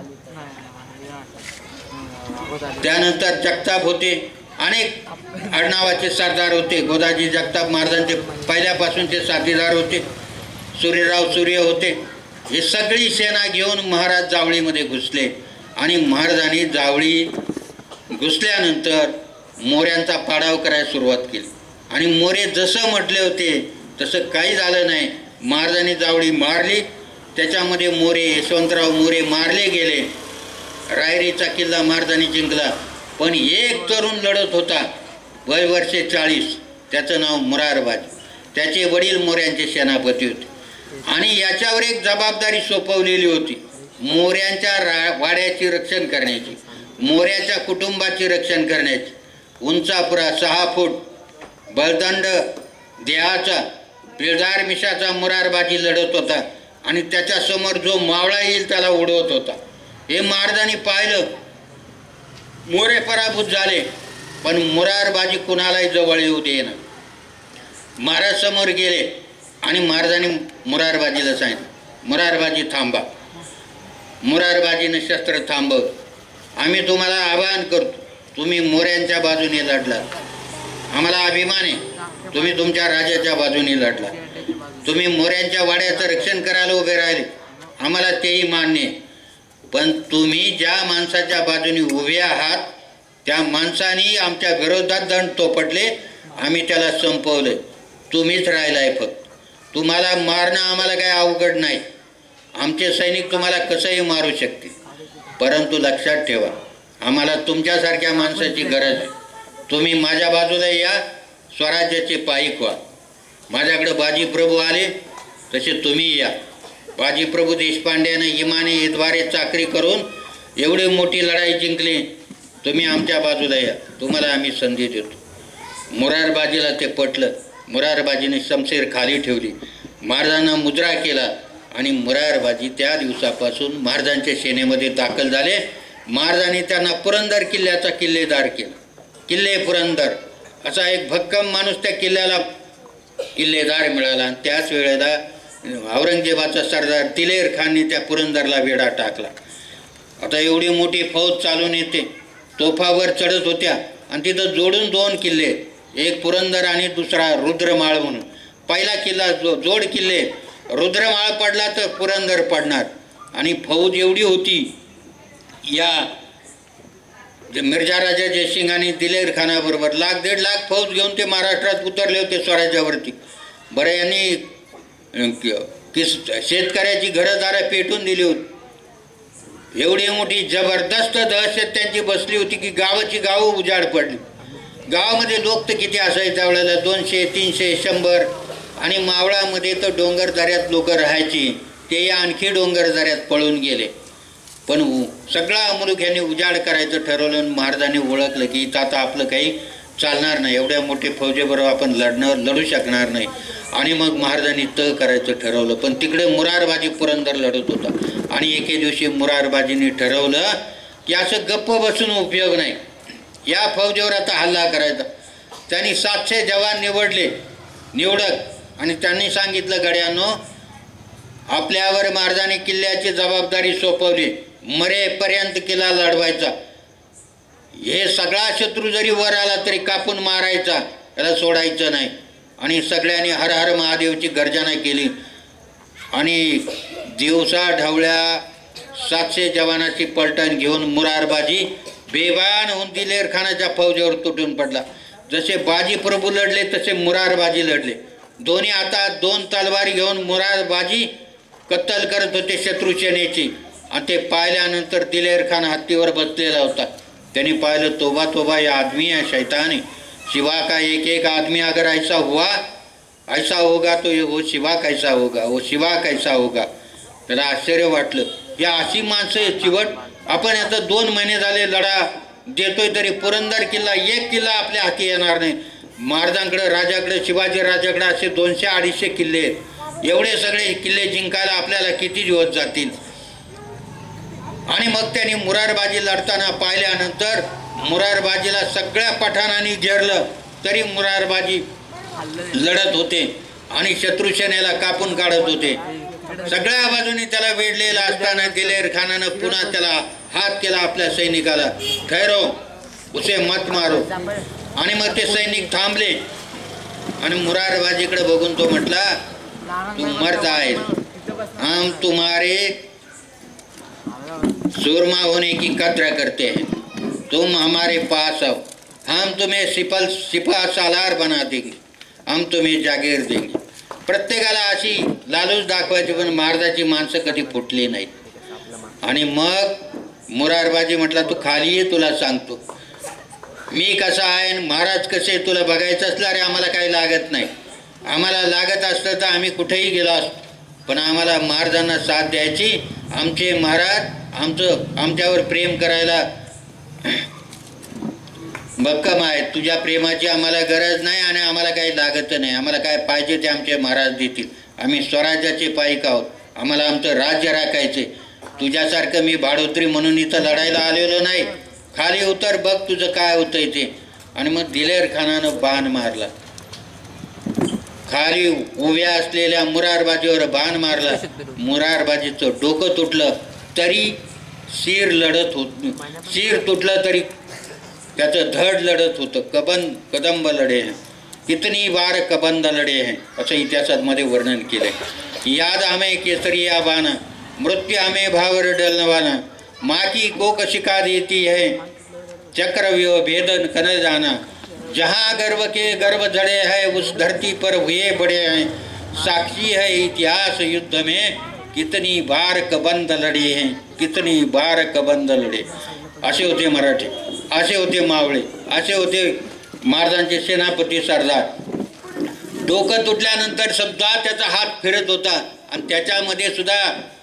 त्यानंतर जगताप होते. अनेक आडनावाचे सरदार होते. गोदाजी जगताप महाराजांचे पहिल्यापासूनचे साथीदार होते. सूर्यराव सूर्य होते. हे सगळी सेना घेऊन महाराज जावळीमध्ये घुसले. आणि महाराजांनी जावळी घुसल्यानंतर मोऱ्यांचा पाडाव करायला सुरुवात केली. आणि मोरे जसं म्हटले होते तसं काही झालं नाही. महाराजांनी जावळी मारली. त्याच्यामध्ये मोरे, यशवंतराव मोरे मारले गेले. रायरीचा किल्ला महाराजांनी जिंकला. पण एक तरुण लढत होता, वय वर्षे 40, त्याचं नाव मुरारबाजी. त्याचे वडील मोऱ्यांचे सेनापती होते. आणि याच्यावर एक जबाबदारी सोपवलेली होती मोऱ्यांच्या वाड्याची रक्षण करण्याची, मोऱ्याच्या कुटुंबाची रक्षण करण्याची. उंचापुरा 6 फूट बलदंड देहाचा पिळदार मिशाचा मुरारबाजी लढत होता आणि त्याच्यासमोर जो मावळा येईल त्याला उडवत होता. हे महाराजांनी पाहिलं. मोरे पराभूत झाले, पण मुरारबाजी कुणालाही जवळ येऊ देईना. महाराज समोर गेले आणि महाराजांनी मुरारबाजीला सांगितलं, मुरारबाजी थांबा. मुरारबाजीनं शस्त्र थांबवलं. आम्ही तुम्हाला आवाहन करतो, तुम्ही मोऱ्यांच्या बाजूने लढलात. आम्हाला अभिमान आहे, तुम्ही तुमच्या राजाच्या बाजूने लढला. तुम्ही मोऱ्यांच्या वाड्याचं रक्षण करायला उभे राहिले, आम्हाला तेही मान्य आहे. पण तुम्ही ज्या माणसाच्या बाजूने उभे आहात त्या माणसाने आमच्या विरोधात दंड तोपटले, आम्ही त्याला संपवले. तुम्हीच राहिलाय फक्त. तुम्हाला मारणं आम्हाला काही अवघड नाही. आमचे सैनिक तुम्हाला कसंही मारू शकतील, परंतु लक्षात ठेवा, आम्हाला तुमच्यासारख्या माणसाची गरज आहे. तुम्ही माझ्या बाजूला या, स्वराज्याचे पाईक व्हा. माझ्याकडे बाजीप्रभू आले तसे तुम्ही या. बाजीप्रभू देशपांड्याने इमाने द्वारे चाकरी करून एवढी मोठी लढाई जिंकली. तुम्ही आमच्या बाजूला या, तुम्हाला आम्ही संधी देतो. मुरारबाजीला ते पटलं. मुरारबाजीने शमशेर खाली ठेवली, महाराजांना मुजरा केला आणि मुरारबाजी त्या दिवसापासून महाराजांच्या सेनेमध्ये दाखल झाले. महाराजांनी त्यांना पुरंदर किल्ल्याचा किल्लेदार केला. किल्ले पुरंदर असा एक भक्कम माणूस त्या किल्ल्याला किल्लेदार मिळाला. आणि त्याच वेळेला औरंगजेबाचा सरदार दिलेर खानने त्या पुरंदरला वेढा टाकला. आता एवढी मोठी फौज चालून येते, तोफावर चढत होत्या आणि तिथं जोडून 2 किल्ले, एक पुरंदर आणि दुसरा रुद्रमाळ म्हणून. पहिला किल्ला जोड किल्ले, रुद्रमाळ पडला तर पुरंदर पडणार. आणि फौज एवढी होती, या मिर्झा राजा जयसिंग आणि दिलेर खानाबरोबर 1,00,000-1.5 लाख फौज घेऊन ते महाराष्ट्रात उतरले होते स्वराज्यावरती. बरं, यांनी शेतकऱ्याची घरदारं पेटून दिली होती. एवढी मोठी जबरदस्त दहशत त्यांची बसली होती की गावाची गावं उजाड पडली. गावामध्ये लोक तर किती असायचे त्यावेळेला, 200, 300, 100. आणि मावळामध्ये तर डोंगरदऱ्यात लोक राहायची, ते आणखी डोंगरदऱ्यात पळून गेले. पण सगळा मुलूक यांनी उजाड करायचं ठरवलं. महाराजांनी ओळखलं की इथं आता आपलं काही चालणार नाही, एवढ्या मोठे फौजेबरोबर आपण लढू शकणार नाही. आणि मग महाराजांनी करायचं ठरवलं. पण तिकडे मुरारबाजी पुरंदर लढत होता. आणि एके दिवशी मुरारबाजींनी ठरवलं की असं गप्प बसून उपयोग नाही, या फौजेवर आता हल्ला करायचा. त्यांनी 700 जवान निवडक आणि त्यांनी सांगितलं, गड्यांनो, आपल्यावर महाराजांनी किल्ल्याची जबाबदारी सोपवली, मरेपर्यंत किल्ला लढवायचा. हे सगळा शत्रू जरी वर आला तरी कापून मारायचा, त्याला सोडायचं नाही. आणि सगळ्यांनी हर हर महादेवची गर्जना केली. आणि दिवसा ढवळ्या 700 जवानाची पलटण घेऊन मुरारबाजी बेभान होऊन दिलेर खानाच्या फौजेवर तुटून पडला. जसे बाजीप्रभू लढले तसे मुरारबाजी लढले. दोन्ही हातात 2 तलवारी घेऊन मुरारबाजी कत्तल करत होते शत्रुसेनेची. आणि ते पाहिल्यानंतर दिलेर खान हत्तीवर बसलेला होता. त्यांनी पाहिलं, तोबा तोबा, या आदमी है शैतानी. शिवा का एक आदमी अगर ऐसा होगा तो वो शिवा कैसा होगा, वो शिवा कैसा होगा. त्याला आश्चर्य वाटलं, या अशी माणसं आहे चिवट. आपण आता 2 महिने झाले लढा देतोय तरी पुरंदर किल्ला, एक किल्ला आपल्या हाती येणार नाही. महाराजांकडे, राजाकडे, शिवाजी राजाकडे असे 200-250 किल्ले आहेत. एवढे सगळे किल्ले जिंकायला आपल्याला किती दिवस जातील. आणि मग त्यांनी मुरारबाजी लढताना पाहिल्यानंतर मुरारबाजीला सगळ्या पठाणांनी घेरलं तरी मुरारबाजी लढत होते आणि शत्रुसेनेला कापून काढत होते. सगळ्या बाजूने त्याला वेढलेला असताना दिलेर खानानं पुन्हा त्याला हात केला आपल्या सैनिकाला, ठहरो, उसे मत मारो. आणि मग ते सैनिक थांबले आणि मुरारबाजीकडे बघून तो म्हटला, तू मर्द आहे, हम तुम्हारे सूरमा होने की कद्र करते हैं, तुम हमारे पास आओ, हम तुम्हें सिपा सालार बना देंगे, हम तुम्हें जागीर देंगे. प्रत्येकाला अशी लालूच दाखवायची, पण महाराजाची माणसं कधी फुटली नाहीत. आणि मग मुरारबाजी म्हटला, तू खाली ये, तुला सांगतो मी कसा आहे, महाराज कसे, तुला बघायचं असलं रे, आम्हाला काही लागत नाही. आम्हाला लागत असतं तर आम्ही कुठेही गेलो असतो. पण आम्हाला महाराजांना साथ द्यायची. आमचे महाराज आमच्यावर प्रेम करायला भक्कम आहे. तुझ्या प्रेमाची आम्हाला गरज नाही आणि आम्हाला काही लागत नाही. आम्हाला काय पाहिजे ते आमचे महाराज देतील. आम्ही स्वराज्याचे पाईक आहोत. आम्हाला आमचं राज्य राखायचे. तुझ्यासारखं मी भाडोत्री म्हणून इथं लढायला आलेलो नाही. खाली उतर, बघ तुझं काय होतंय ते. आणि मग दिलेर खानानं बाण मारला. खाली उभ्या असलेल्या मुरारबाजीवर बाण मारला. मुरारबाजीचं डोकं तुटलं तरी शिर लढत होत. शिर तुटलं तरी त्याचं धड लढत होतं. कदंब लढे हैं, कितनी बार कबंद लढे हैं, असं इतिहासात मध्ये वर्णन केलंय. याद हमें केसरिया बाना, मृत्यु हमें भावर डलवाना, माँ की कोक शिका देती है, चक्रव्यूह भेदन कन जाना, जहाँ गर्व के गर्व जड़े हैं उस धरती पर हुए बड़े हैं, साक्षी है इतिहास युद्ध में कितनी बार कबंद लढे हैं, कितनी बार कबंद लढे. असे होते मराठे, असे होते मावळे, असे होते महाराजांचे सेनापती सरदार. डोकं तुटल्यानंतर सुद्धा त्याचा हात फिरत होता आणि त्याच्यामध्ये सुद्धा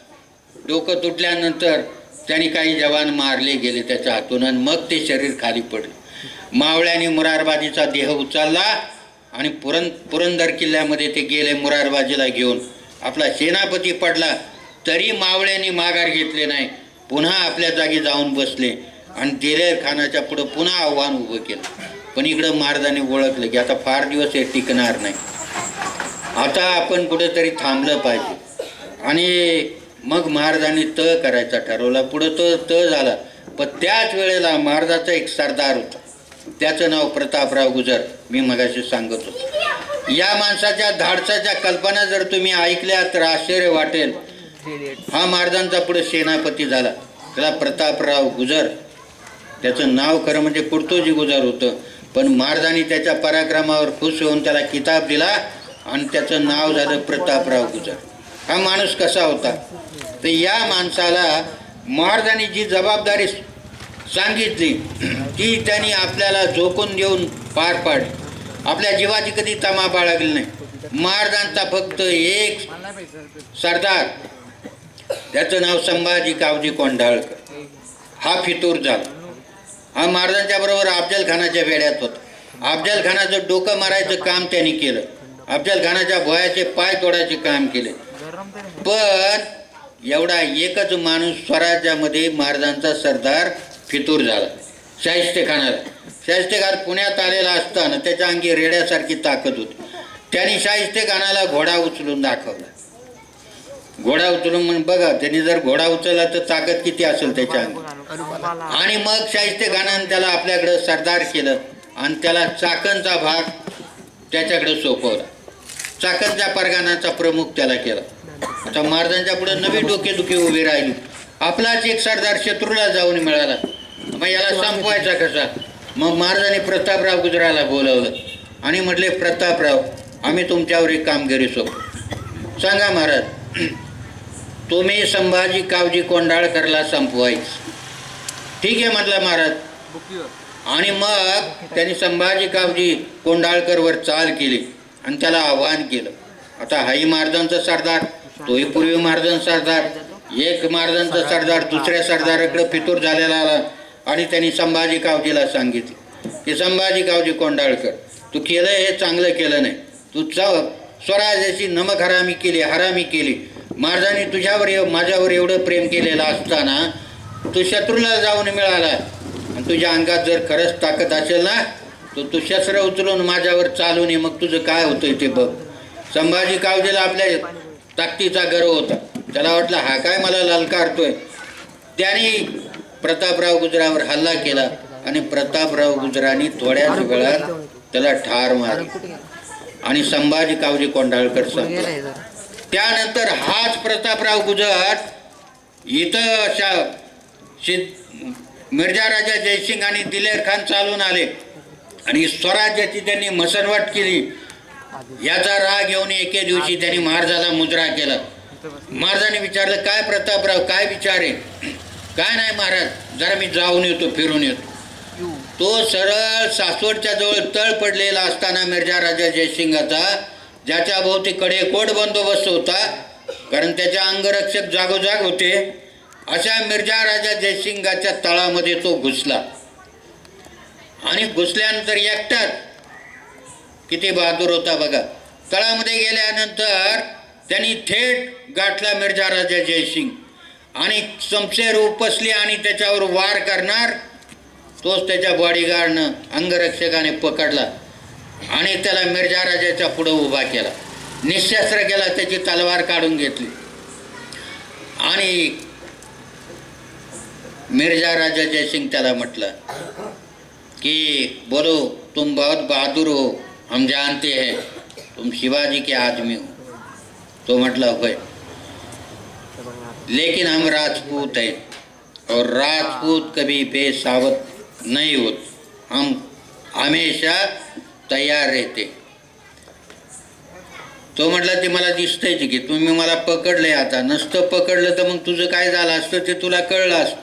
डोकं तुटल्यानंतर त्यांनी काही जवान मारले गेले त्याच्या हातून आणि मग ते शरीर खाली पडले. मावळ्याने मुरारबाजीचा देह उचलला आणि पुरंदर किल्ल्यामध्ये ते गेले मुरारबाजीला घेऊन. आपला सेनापती पडला तरी मावळ्यांनी माघार घेतले नाही. पुन्हा आपल्या जागी जाऊन बसले आणि दिलेर खानाच्या पुढं पुन्हा आव्हान उभं केलं. पण इकडं महाराजांनी ओळखलं की आता फार दिवस हे टिकणार नाही, आता आपण कुठेतरी थांबलं पाहिजे. आणि मग महाराजांनी तळ करायचा ठरवला. पुढं तो तळ झाला. पण त्याच वेळेला महाराजाचा एक सरदार होता, त्याचं नाव प्रतापराव गुजर. मी मगाशी सांगत होतो. या माणसाच्या धाडसाच्या कल्पना जर तुम्ही ऐकल्या तर आश्चर्य वाटेल. हा महाराजांचा पुढे सेनापती झाला. त्याला प्रतापराव गुजर, त्याचं नाव खरं म्हणजे कुर्तोजी गुजर होतं. पण महाराजांनी त्याच्या पराक्रमावर खुश होऊन त्याला किताब दिला आणि त्याचं नाव झालं प्रतापराव गुजर. हा माणूस कसा होता तर या माणसाला महाराजांनी जी जबाबदारी सांगितली ती त्यांनी आपल्याला झोकून देऊन पार पाडली. आपल्या जीवाची कधी तमा बाळगली नाही. महाराजांचा फक्त एक सरदार, त्याचं नाव संभाजी कावजी कोंढाळकर, हा फितूर झाला. हा महाराजांच्या बरोबर अफजल खानाच्या वेड्यात होता. अफजल खानाचं डोकं मारायचं काम त्यांनी केलं. अफजल खानाच्या भोयाचे पाय तोडायचे काम केले. पण एवढा एकच माणूस स्वराज्यामध्ये महाराजांचा सरदार फितूर झाला, शाहिस्ते खानाला. शाहिस्ते खान पुण्यात आलेला असताना त्याच्या अंगी रेड्यासारखी ताकद होती. त्यांनी शाहिस्ते खानाला घोडा उचलून दाखवला. घोडा उचलून म्हणून बघा, त्यांनी जर घोडा उचलला तर ताकद किती असेल त्याच्या अंगी. आणि मग शाहिस्ते खानाने त्याला आपल्याकडे सरदार केलं आणि त्याला चाकणचा भाग त्याच्याकडे सोपवला. चाकणच्या परगणाचा प्रमुख त्याला केला. आता महाराजांच्या पुढे नवी डोकेदुखी उभी राहिली. आपलाच एक सरदार शत्रूला जाऊन मिळाला, मग याला संपवायचा कसा? मग महाराजांनी प्रतापराव गुजराला बोलावलं आणि म्हटले, प्रतापराव, आम्ही तुमच्यावर एक कामगिरी सोपवू. सांगा महाराज, तुम्ही संभाजी कावजी कोंढाळकरला संपवायचं. ठीक आहे म्हटलं महाराज. आणि मग त्यांनी संभाजी कावजी कोंढाळकरवर चाल केली आणि त्याला आव्हान केलं. आता हाही महाराजांचा सरदार, तोही पूर्वी महाराजांचा सरदार. एक महाराजांचा सरदार दुसऱ्या सरदाराकडे फितूर झालेला आला आणि त्यांनी संभाजी कावजीला सांगितलं की संभाजी कावजी कोंढाळकर, तू केलं हे चांगलं केलं नाही. तू स्वराज्याची नमक हरामी केली. महाराजांनी तुझ्यावर माझ्यावर एवढं प्रेम केलेलं असताना तू शत्रूला जाऊन मिळाला आणि तुझ्या अंगात जर खरंच ताकद असेल ना तर तू शस्त्र उचलून माझ्यावर चालून ये, मग तुझं काय होतंय ते बघ. संभाजी कावजीला आपल्या ताकदीचा गर्व होता. त्याला वाटलं हा काय मला ललकारतोय. त्याने प्रतापराव गुजरावर हल्ला केला आणि प्रतापराव गुजरांनी थोड्याच वेळात त्याला ठार मारला आणि संभाजी कावजी कोंढाळकर संपला. त्यानंतर हाच प्रतापराव गुजर इथं अशा मिर्झा राजा जयसिंग आणि दिलेर खान चालून आले आणि स्वराज्याची त्यांनी मसनवट केली. याचा राग घेऊन एके दिवशी त्यांनी महाराजाला मुजरा केला. महाराजांनी विचारलं, काय प्रतापराव, काय विचार आहे? काय नाही महाराज, जरा मी जाऊन येतो, फिरून येतो. तो सरळ सासवडच्या जवळ तळ पडलेला असताना मिर्झा राजा जयसिंगाचा, ज्याच्या भोवती कडेकोट बंदोबस्त होता, कारण त्याचे अंगरक्षक जागोजाग होते. अशा मिर्झा राजा जयसिंगाच्या तळामध्ये तो घुसला आणि घुसल्यानंतर एकटाच, किती बहादूर होता बघा. तळामध्ये गेल्यानंतर त्यांनी थेट गाठला मिर्झा राजा जयसिंग आणि शमशेर उपसली आणि त्याच्यावर वार करणार. तोच त्याच्या बॉडीगार्डनं अंगरक्षकाने पकडला आणि त्याला मिर्झा राजाच्या पुढं उभा केला, निशस्त्र केला, त्याची तलवार काढून घेतली आणि मिर्झा राजा जयसिंग त्याला म्हटलं कि बोलो तुम बहुत बहादुर हो, हम जानते हैं तुम शिवाजी के आदमी हो. तो म्हटला होय, लेकिन हम राजपूत हैं और राजपूत कभी बेसावत नहीं होते, हम हमेशा तयार रहते. तो म्हटला ते मला दिसतंय की तुम्ही मला पकडले, आता नसतं पकडलं तर मग तुझं काय झालं असतं ते तुला कळलं असतं.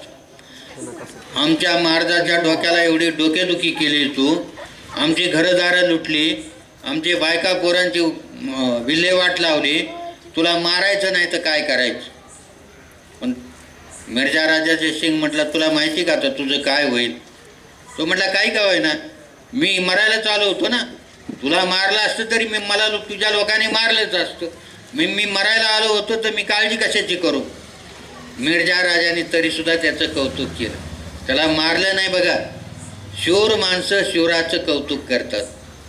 आमच्या महाराजाच्या डोक्याला एवढी डोकेदुखी केली तू, आमची घरदारं लुटली, आमची बायका पोरांची विल्हेवाट लावली, तुला मारायचं नाही तर काय करायचं. पण मिर्झा राजा जयसिंग म्हटला तुला माहिती का आता तुझं काय होईल. तो म्हटला काही का होईना, मी मरायला चालू होतो ना, तुला मारलं असतं तरी मला तुझ्या लोकांनी मारलंच असतं, मी मरायला आलो होतो तर मी काळजी कशाची करू. मिर्झा राजाने तरीसुद्धा त्याचं कौतुक केलं, त्याला मारलं नाही. बघा, शूर माणसं शिवराचं कौतुक करतात,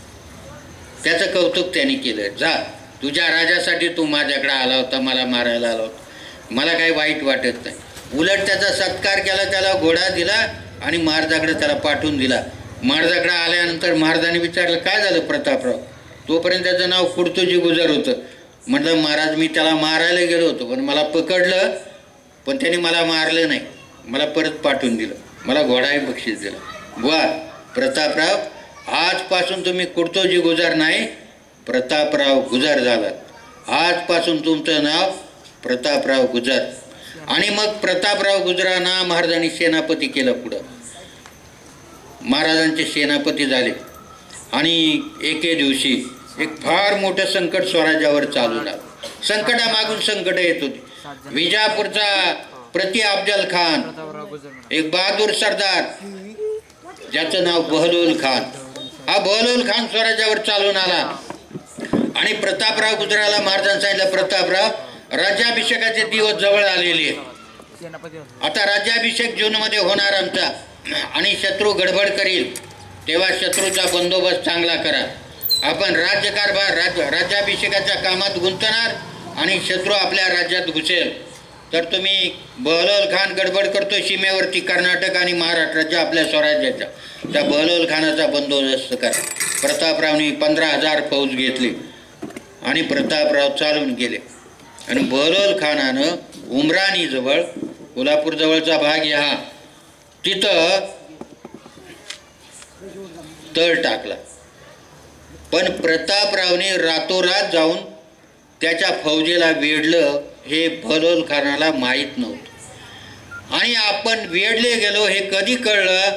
त्याचं कौतुक त्यांनी केलं. जा, तुझ्या राजासाठी तू माझ्याकडे आला होता, मला मारायला आला होता, मला काही वाईट वाटत नाही. उलट त्याचा सत्कार केला, त्याला घोडा दिला आणि महाराजाकडे त्याला पाठवून दिला. महाराजाकडे आल्यानंतर महाराजांनी विचारलं काय झालं प्रतापराव. तोपर्यंत त्याचं नाव कुडतोजी गुजर होतं. म्हटलं महाराज मी त्याला मारायला गेलो होतो पण मला पकडलं, पण त्याने मला मारलं नाही, मला परत पाठवून दिलं, मला घोडाही बक्षीस दिलं. वा प्रतापराव, आजपासून तुम्ही कुडतोजी गुजर नाही प्रतापराव गुजर झालात. आजपासून तुमचं नाव प्रतापराव गुजर. आणि मग प्रतापराव गुजरांना महाराजांनी सेनापती केलं. पुढं महाराजांचे सेनापती झाले आणि एके दिवशी एक फार मोठं संकट स्वराज्यावर चालू लागलं. संकटामागून संकट येत होती. विजापूरचा प्रति अफजल खान, एक बहादूर सरदार ज्याचं नाव बहलोल खान, हा बहलोल खान स्वराज्यावर चालून आला आणि प्रतापराव गुजराला महाराजांनी सांगितलं प्रतापराव, राज्याभिषेकाचे दिवस जवळ आलेले आहेत, आता राज्याभिषेक जूनमध्ये होणार आमचा आणि शत्रू गडबड करील, तेव्हा शत्रूचा बंदोबस्त चांगला करा. आपण राज्यकारभार राज्याभिषेकाच्या कामात गुंतणार आणि शत्रू आपल्या राज्यात घुसेल तर तुम्ही बहलोल खान गडबड करतो सीमेवरती कर्नाटक आणि महाराष्ट्राच्या आपल्या स्वराज्याच्या, त्या बहलोल खानाचा बंदोबस्त करा. प्रतापरावनी 15,000 फौज घेतली आणि प्रतापराव चालून गेले आणि बहलोल खानानं उमराणीजवळ, कोल्हापूरजवळचा भाग आहे हा, तिथं तळ टाकला. पण प्रतापरावने रातोरात जाऊन त्याच्या फौजेला वेढलं हे बहलोल खानाला माहीत नव्हतं. आणि आपण वेढले गेलो हे कधी कळलं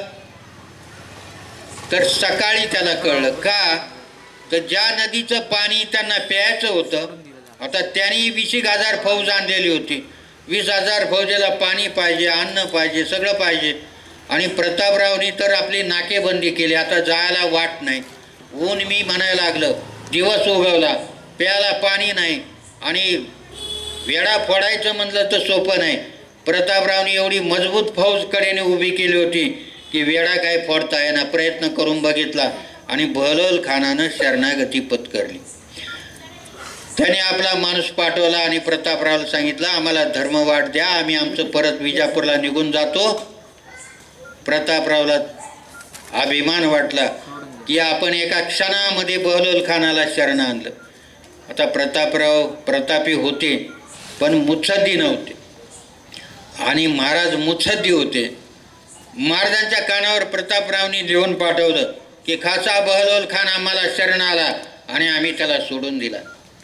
तर सकाळी त्याला कळलं. का तर ज्या नदीचं पाणी त्यांना प्यायचं होतं, आता त्यांनी 20,000 फौज आणलेली होती. 20,000 फौजेला पाणी पाहिजे, अन्न पाहिजे, सगळं पाहिजे. आणि प्रतापरावनी तर आपली नाकेबंदी केली, आता जायला वाट नाही. ऊन मी म्हणायला लागलं, दिवस उगवला, प्यायला पाणी नाही आणि वेढा फोडायचं म्हणलं तर सोपं नाही. प्रतापरावनी एवढी मजबूत फौज कडेने उभी केली होती की वेढा काय फोडता येणार, प्रयत्न करून बघितला आणि बहलोल खानानं शरणागती पत्करली. त्याने आपला माणूस पाठवला आणि प्रतापरावला सांगितलं आम्हाला धर्मवाट द्या, आम्ही आमचं परत विजापूरला निघून जातो. प्रतापरावला अभिमान वाटला की आपण एका क्षणामध्ये बहलोल खानाला शरण आणलं. आता प्रतापराव प्रतापी होते पण मुत्सद्दी नव्हते आणि महाराज मुत्सद्दी होते. महाराजांच्या कानावर प्रतापरावनी लिहून पाठवलं की खासा बहलोल खान आम्हाला शरण आला आणि आम्ही त्याला सोडून दिला.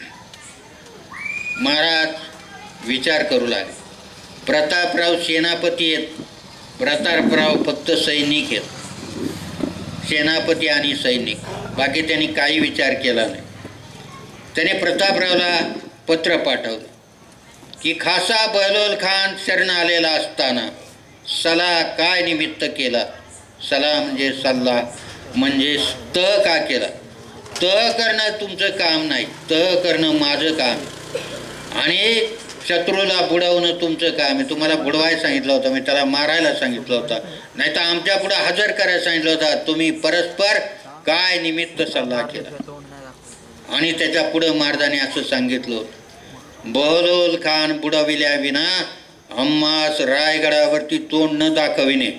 महाराज विचार करू लागले, प्रतापराव सेनापती आहेत, प्रतापराव फक्त सैनिक आहेत, सेनापती आणि सैनिक, बाकी त्यांनी काही विचार केला नाही. त्याने प्रतापरावला पत्र पाठवलं की खासा बहलोल खान शरण आलेला असताना सला काय निमित्त केला. सला म्हणजे सल्ला, म्हणजे त का केला. त करणं तुमचं काम नाही, त करणं माझं काम. आणि शत्रूला बुडवणं तुमचं काम आहे. तुम्हाला बुडवायला सांगितलं होतं, मी त्याला मारायला सांगितलं होतं, नाही तर आमच्या पुढे हजर करायला सांगितलं होतं. तुम्ही परस्पर काय निमित्त सल्ला केला. आणि त्याच्या पुढं महाराजांनी असं सांगितलं होतं, बहलोल खान बुडविल्या विना आम्हास रायगडावरती तोंड न दाखविणे.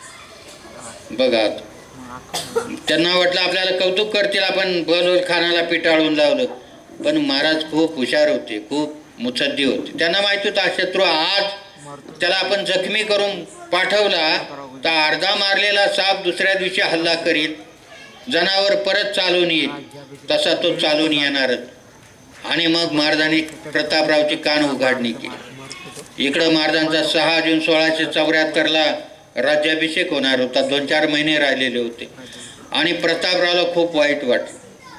बघा, त्यांना वाटलं आपल्याला कौतुक करतील, आपण बहलोल खानाला पिटाळून लावलं. पण महाराज खूप हुशार होते, खूप मुत्सद्दी होते. त्यांना माहिती होता शत्रू आज त्याला आपण जखमी करून पाठवला तर अर्धा मारलेला साप दुसऱ्या दिवशी हल्ला करीत, जनावर परत चालून येईल, तसा तो चालून येणारच. आणि मग महाराजांनी प्रतापरावची कान उघाडणी केली. इकडं महाराजांचा 6 जून 1674ला राज्याभिषेक होणार होता. 2-4 महिने राहिलेले होते. आणि प्रतापरावला खूप वाईट वाटलं.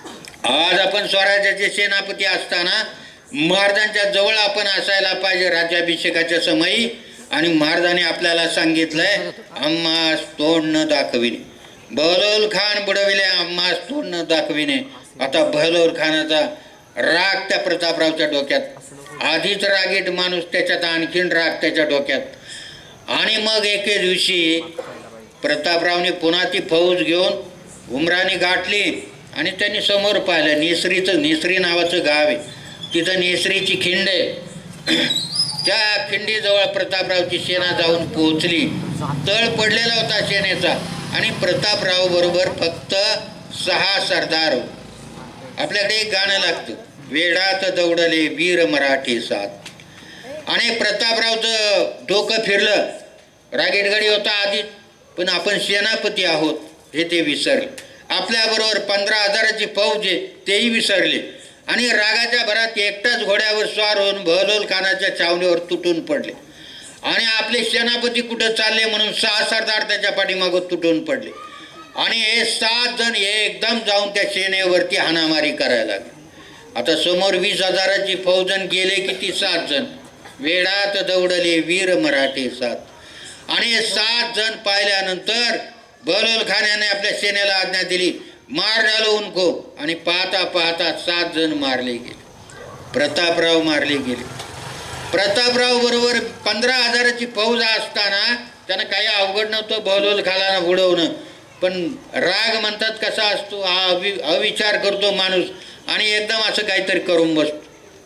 आज आपण स्वराज्याचे सेनापती असताना महाराजांच्या जवळ आपण असायला पाहिजे राज्याभिषेकाच्या समयी. आणि महाराजांनी आपल्याला सांगितलंय, आम्हास तोंड न दाखविणे. बहलोल खान बुडविले, आम्हास तोंड न दाखविणे. आता बहलोल खानाचा राग त्या प्रतापरावच्या डोक्यात, आधीच रागीट माणूस, त्याच्यात आणखीन राग त्याच्या डोक्यात. आणि मग एके दिवशी प्रतापरावने पुन्हा ती फौज घेऊन उमराणी गाठली. आणि त्यांनी समोर पाहिलं, नेसरी नावाचं गाव आहे, तिथं नेसरीची खिंड आहे. त्या खिंडीजवळ प्रतापरावची सेना जाऊन पोहोचली. तळ पडलेला होता सेनेचा. आणि प्रतापराव बरोबर फक्त 6 सरदार. आपल्याकडे एक गाणं लागतं, वेडात दौडले वीर मराठी साथ. आणि प्रतापरावचं डोकं फिरलं. रागीटगडी होता आधी, पण आपण सेनापती आहोत हे ते विसरले. आपल्याबरोबर 15,000ची फौज आहे तेही विसरले. आणि रागाच्या भरात एकटाच घोड्यावर स्वार होऊन बहलोल खानाच्या छावणीवर तुटून पडले. आणि आपले सेनापती कुठं चालले म्हणून 6 सरदार त्याच्या पाठीमागं तुटून पडले. आणि हे 7 जण एकदम जाऊन त्या सेनेवरती हाणामारी करायला लागले. आता समोर 20,000ची फौजन गेले किती? 7 जण. वेडात दौडले वीर मराठी साथ. आणि हे 7 जण पाहिल्यानंतर बहलोल खानाने आपल्या सेनेला आज्ञा दिली, मार डालो उनको. आणि पाहता पाहता 7 जण मारले गेले. प्रतापराव मारले गेले. प्रतापराव बरोबर 15,000ची फौज असताना त्यांना काही अवघड नव्हतं बहलोल खानाला बुडवणं. पण राग म्हणतात कसा असतो, अविचार करतो माणूस आणि एकदम असं काहीतरी करून बसतो.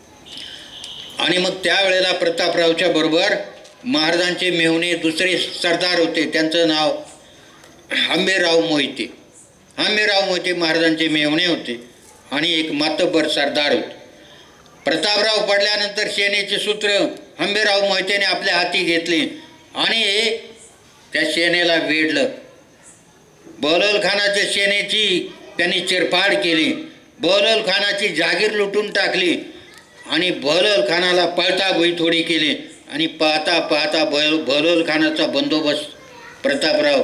आणि मग त्यावेळेला प्रतापरावच्या बरोबर महाराजांचे मेहुणे दुसरे सरदार होते. त्यांचं नाव हंबीरराव मोहिते. हंबीरराव मोहिते महाराजांचे मेहुणे होते. आणि एक मातब्बर सरदार होते. प्रतापराव पडल्यानंतर सेनेचे सूत्र हंबीरराव मोहितेने आपल्या हाती घेतले आणि त्या सेनेला वेढलं. बहलोल खानाच्या सेनेची त्यांनी चिरफाड केली. बहलोल खानाची जागीर लुटून टाकली. आणि बहलोल खानाला पळता भुईथोडी केली. आणि पाहता पाहता बहलोल खानाचा बंदोबस्त प्रतापराव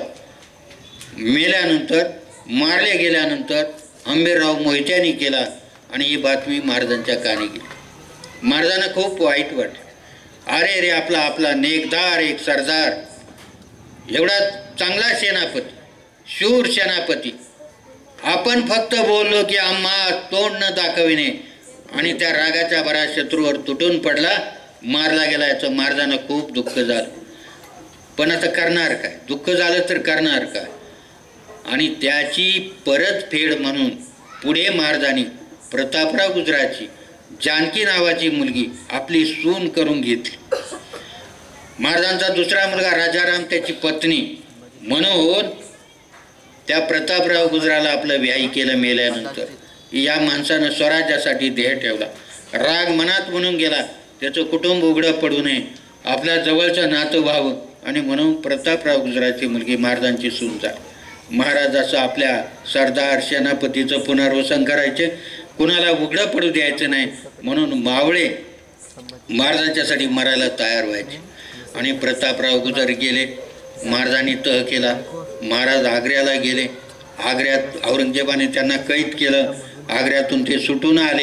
मेल्यानंतर, मारले गेल्यानंतर हंबीरराव मोहित्यांनी केला. आणि ही बातमी महाराजांच्या कानी गेली. महाराजांना खूप वाईट वाटलं. अरे रे, आपला नेकदार एक सरदार, एवढा चांगला सेनापती, शूर सेनापती, आपण फक्त बोललो की आम्हा तोंड न दाखविणे. आणि त्या रागाच्या भरात शत्रूवर तुटून पडला, मारला गेला. याचं महाराजांना खूप दुःख झालं. पण आता करणार काय? दुःख झालं तर करणार काय? आणि त्याची परतफेड म्हणून पुढे महाराजांनी प्रतापराव गुजराची जानकी नावाची मुलगी आपली सून करून घेतली. महाराजांचा दुसरा मुलगा राजाराम त्याची पत्नी म्हणून त्या प्रतापराव गुजराला आपलं व्याही केलं मेल्यानंतर. या माणसानं स्वराज्यासाठी देह ठेवला. राग मनात म्हणून गेला, त्याचं कुटुंब उघडं पडू नये, आपल्या जवळचं नातं व्हावं. आणि म्हणून प्रतापराव गुजराची मुलगी महाराजांची सून झाली. महाराज असं आपल्या सरदार सेनापतीचं पुनर्वसन करायचे, कुणाला उघडं पडू द्यायचं नाही म्हणून मावळे महाराजांच्यासाठी मरायला तयार व्हायचे. आणि प्रतापराव गुजर गेले. महाराजांनी तह केला. महाराज आग्र्याला गेले. आग्र्यात औरंगजेबाने त्यांना कैद केलं. आग्र्यातून ते सुटून आले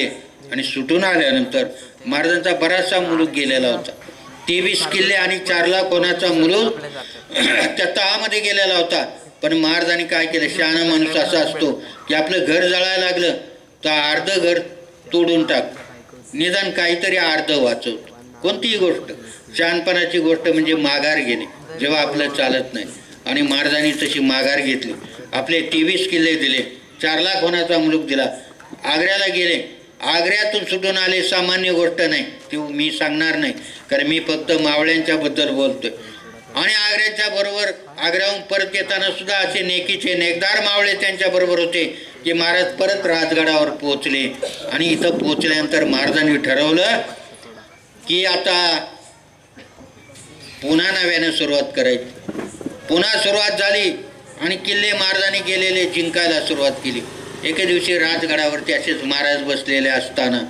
आणि सुटून आल्यानंतर महाराजांचा बराचसा मुलूक गेलेला होता. 23 किल्ले आणि 4 लाख होण्याचा मुलूक त्या तहामध्ये गेलेला होता. पण महाराजांनी काय केलं, शहाणा माणूस असा असतो की आपलं घर जळायला लागलं तर अर्ध घर तोडून टाक, निदान काहीतरी अर्ध वाचवतो. कोणतीही गोष्ट, शहाणपणाची गोष्ट म्हणजे माघार घेणे जेव्हा आपलं चालत नाही. आणि महाराजांनी तशी माघार घेतली. आपले 23 किल्ले दिले, 4 लाख होण्याचा मुलूक दिला. आग्र्याला गेले, आग्र्यातून सुटून आले, सामान्य गोष्ट नाही ती मी सांगणार नाही, कारण मी फक्त मावळ्यांच्या बद्दल बोलतोय. आणि आग्र्याच्या बरोबर आग्र्याहून परत येताना सुद्धा असे नेकीचे नेकदार मावळे त्यांच्या बरोबर होते की महाराज परत राजगडावर पोहोचले. आणि इथं पोहोचल्यानंतर महाराजांनी ठरवलं की आता पुन्हा नव्याने सुरुवात करायची. पुन्हा सुरुवात झाली आणि किल्ले महाराजांनी गेलेले जिंकायला सुरुवात केली. एके दिवशी राजगडावरती असेच महाराज बसलेले असताना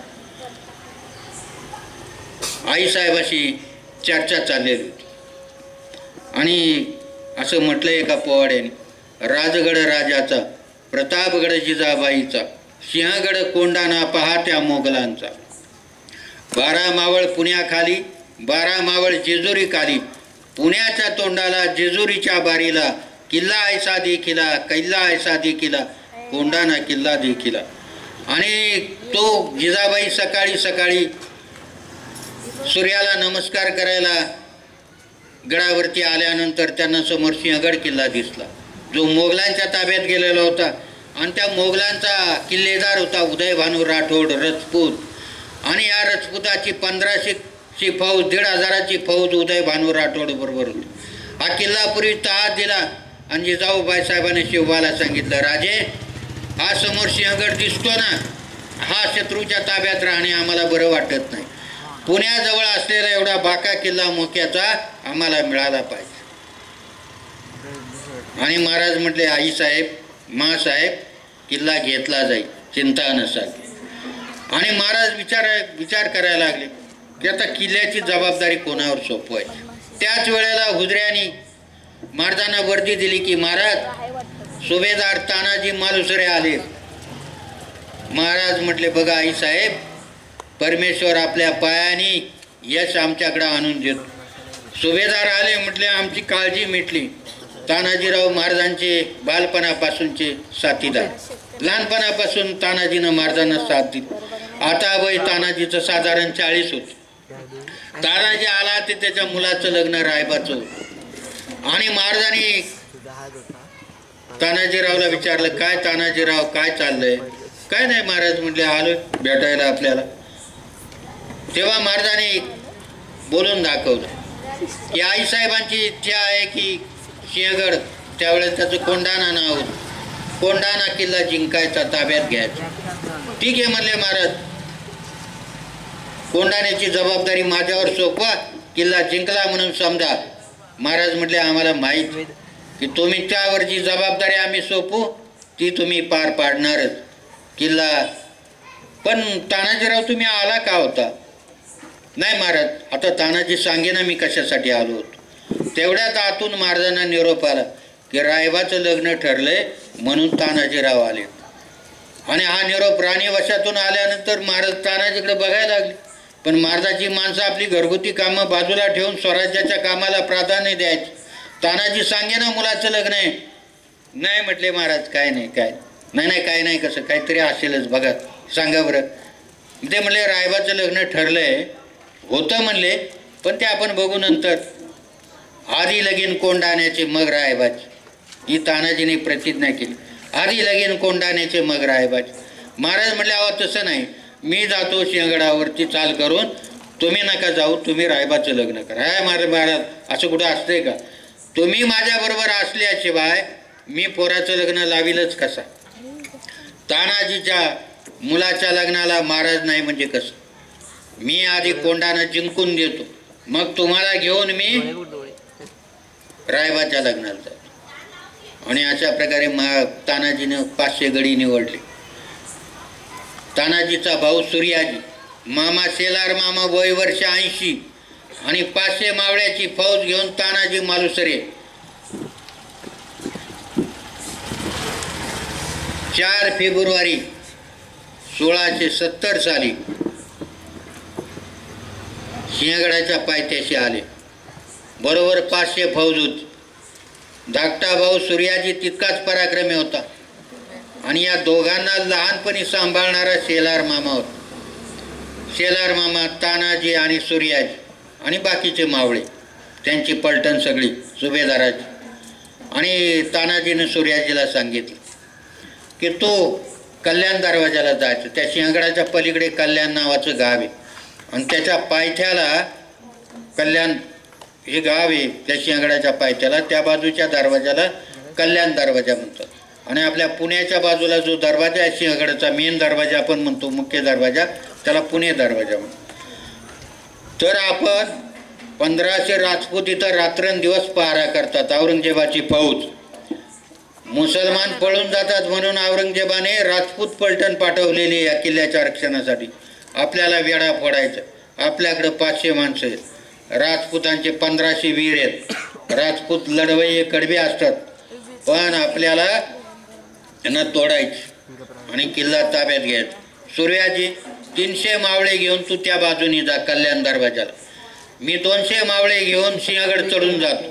आईसाहेबाशी चर्चा चाललेली होती. आणि असं म्हटलं एका पोवाड्याने, राजगड राजाचा, प्रतापगड जिजाबाईचा, सिंहगड कोंडाणा पहा त्या मोगलांचा. 12 मावळ पुण्याखाली, 12 मावळ जेजुरी खाली, पुण्याच्या तोंडाला जेजुरीच्या बारीला, किल्ला ऐसा देखिला, कैल्ला ऐसा देखिला, कोंडाणा किल्ला देखिला. आणि तो जिजाबाई सकाळी सकाळी सूर्याला नमस्कार करायला गडावरती आल्यानंतर त्यांना समोर सिंहगड किल्ला दिसला, जो मोगलांच्या ताब्यात गेलेला होता. आणि त्या मोगलांचा किल्लेदार होता उदयभानू राठोड रजपूत. आणि या रजपुताची 1500ची फौज, 1500ची फौज उदयभानू राठोड बरोबर होती. हा किल्ला पूर्वी तहात दिला आणि जिजाऊबाई साहेबांनी शिवबाला सांगितलं, राजे हा समोर सिंहगड दिसतो ना, हा शत्रूच्या ताब्यात राहणे आम्हाला बरं वाटत नाही. पुण्याजवळ असलेला एवढा बाका किल्ला मोक्याचा आम्हाला मिळाला पाहिजे. आणि महाराज म्हटले, आईसाहेब, मासाहेब, किल्ला घेतला जाईल, चिंता नसावी. आणि महाराज विचार करायला लागले की आता किल्ल्याची जबाबदारी कोणावर सोपवायची. त्याच वेळेला हुजऱ्यांनी महाराजांना वर्दी दिली की महाराज सुभेदार तानाजी मालुसरे आले. महाराज म्हटले, बघा आईसाहेब, परमेश्वर आपल्या पायाने यश आमच्याकडे आणून देतो. सुभेदार आले म्हटले, आमची काळजी मिटली. तानाजीराव महाराजांचे बालपणापासूनचे साथीदार, लहानपणापासून तानाजीनं महाराजांना साथ दिली. आता वय तानाजीचं साधारण 40 होत. तानाजी आला ते त्याच्या मुलाचं लग्न रायबाचं होतं. आणि महाराजांनी तानाजीरावला विचारलं, काय तानाजीराव, काय चाललंय? काय नाही महाराज म्हटले, आलोय भेटायला आपल्याला. तेव्हा महाराजांनी बोलून दाखवलं की आईसाहेबांची इच्छा आहे की सिंहगड, त्यावेळेस त्याचं कोंडाणा नाव होतं, कोंडाणा किल्ला जिंकायचा, ताब्यात घ्यायचा. ठीक आहे म्हणले महाराज, कोंडाण्याची जबाबदारी माझ्यावर सोपवा, किल्ला जिंकला म्हणून समजा. महाराज म्हटले, आम्हाला माहीत की तुम्ही त्यावर जी जबाबदारी आम्ही सोपू ती तुम्ही पार पाडणारच. किल्ला पण तानाजीराव तुम्ही आला का होता? नाही महाराज, आता तानाजी सांगेना मी कशासाठी आलो होतो. तेवढ्यात आतून महाराजांना निरोप आला की रायबाचं लग्न ठरलंय म्हणून तानाजीराव आले. आणि हा निरोप राणी वशातून आल्यानंतर महाराज तानाजीकडे बघायला लागले. पण महाराजाची माणसं आपली घरगुती कामं बाजूला ठेवून स्वराज्याच्या कामाला प्राधान्य द्यायचे. तानाजी सांगेना मुलाचं लग्न आहे. नाही म्हटले महाराज, काय नाही, काय नाही, काय नाही, कसं काहीतरी असेलच, बघा सांगा बरं. ते म्हणले, रायबाचं लग्न ठरलंय होतं म्हणले, पण ते आपण बघू नंतर. आधी लगीन कोंडाण्याचे मग रायबाचे, ही तानाजीने प्रतिज्ञा केली. आधी लगीन कोंडाण्याचे मग रायबाचे. महाराज म्हटले, अहो तसं नाही, मी जातो सिंहगडावरती चाल करून, तुम्ही नका जाऊ, तुम्ही रायबाचं लग्न करा. हाय महाराज, असं कुठं असतंय का? तुम्ही माझ्याबरोबर असल्याशिवाय मी पोराचं लग्न लावीलच कसा? तानाजीच्या मुलाच्या लग्नाला महाराज नाही म्हणजे कसं? मी आधी कोंडाणा जिंकून देतो, मग तुम्हाला घेऊन मी रायबाच्या लग्नाला जातो. आणि अशा प्रकारे तानाजीनं 500 गडी निवडले. तानाजीचा भाऊ सूर्याजी, मामा शेलार मामा वय वर्ष 80 आणि 500 मावळ्याची फौज घेऊन तानाजी मालुसरे 4 फेब्रुवारी 1670 साली सिंहगडाच्या पायथ्याशी आले. बरोबर 500 फौज होती. धाकटा भाऊ सूर्याजी तितकाच पराक्रमी होता आणि या दोघांना लहानपणी सांभाळणारा शेलार मामा होता. शेलार मामा, तानाजी आणि सूर्याजी आणि बाकीचे मावळे, त्यांची पलटण सगळी सुभेदाराची. आणि तानाजीने सूर्याजीला सांगितलं की तो कल्याण दरवाजाला जायचं. त्या सिंहगडाच्या पलीकडे कल्याण नावाचं गाव आहे आणि त्याच्या पायथ्याला कल्याण हे गाव आहे. त्या सिंहगडाच्या पायथ्याला त्या बाजूच्या दरवाजाला कल्याण दरवाजा म्हणतात. आणि आपल्या पुण्याच्या बाजूला जो दरवाजा आहे सिंहगडाचा, मेन दरवाजा आपण म्हणतो, मुख्य दरवाजा, त्याला पुणे दरवाजा म्हणतो. तर आपण 1500 राजपूत इथं रात्रंदिवस पहारा करतात. औरंगजेबाची फौज, मुसलमान पळून जातात म्हणून औरंगजेबाने राजपूत पलटण पाठवलेली या किल्ल्याच्या रक्षणासाठी. आपल्याला वेढा फोडायचा. आपल्याकडं 500 माणसं आहेत. राजपूतांचे 1500 वीर आहेत. राजपूत लढवय्ये कडवे असतात, पण आपल्याला त्यांना तोडायचे आणि किल्ला ताब्यात घ्यायचा. सूर्याजी 300 मावळे घेऊन तू त्या बाजूनी जा कल्याण दरवाजाला. मी 200 मावळे घेऊन सिंहगड चढून जातो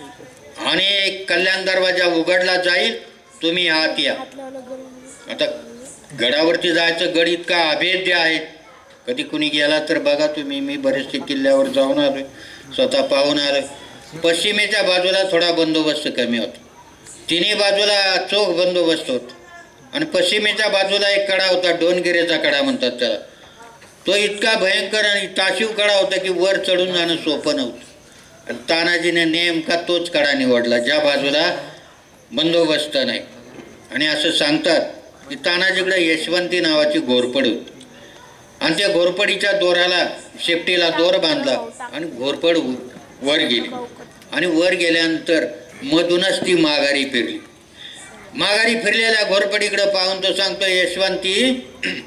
आणि कल्याण दरवाजा उघडला जाईल, तुम्ही आत या. आता गडावरती जायचं, गड इतका अभेद्य आहे. कधी कुणी गेला तर बघा तुम्ही. मी बरेचसे किल्ल्यावर जाऊन आलोय, स्वतः पाहून आलोय. पश्चिमेच्या बाजूला थोडा बंदोबस्त कमी होतो. तिन्ही बाजूला चोख बंदोबस्त होतो आणि पश्चिमेच्या बाजूला एक कडा होता, डोनगिरीचा कडा म्हणतात त्याला. तो इतका भयंकर आणि ताशीव कडा होता की वर चढून जाणं सोपं नव्हतं. आणि तानाजीने नेमका तोच कडा निवडला ज्या बाजूला बंदोबस्त नाही. आणि असं सांगतात की तानाजीकडे यशवंती नावाची घोरपड होती आणि त्या घोरपडीच्या दोराला, शेपटीला दोर बांधला आणि घोरपड वर गेली. आणि वर गेल्यानंतर मधूनच ती माघारी फिरली. माघारी फिरलेल्या घोरपडीकडे पाहून तो सांगतो, यशवंती,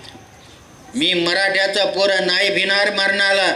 मी मराठ्याचा पोरा नाही भिनार मरणाला.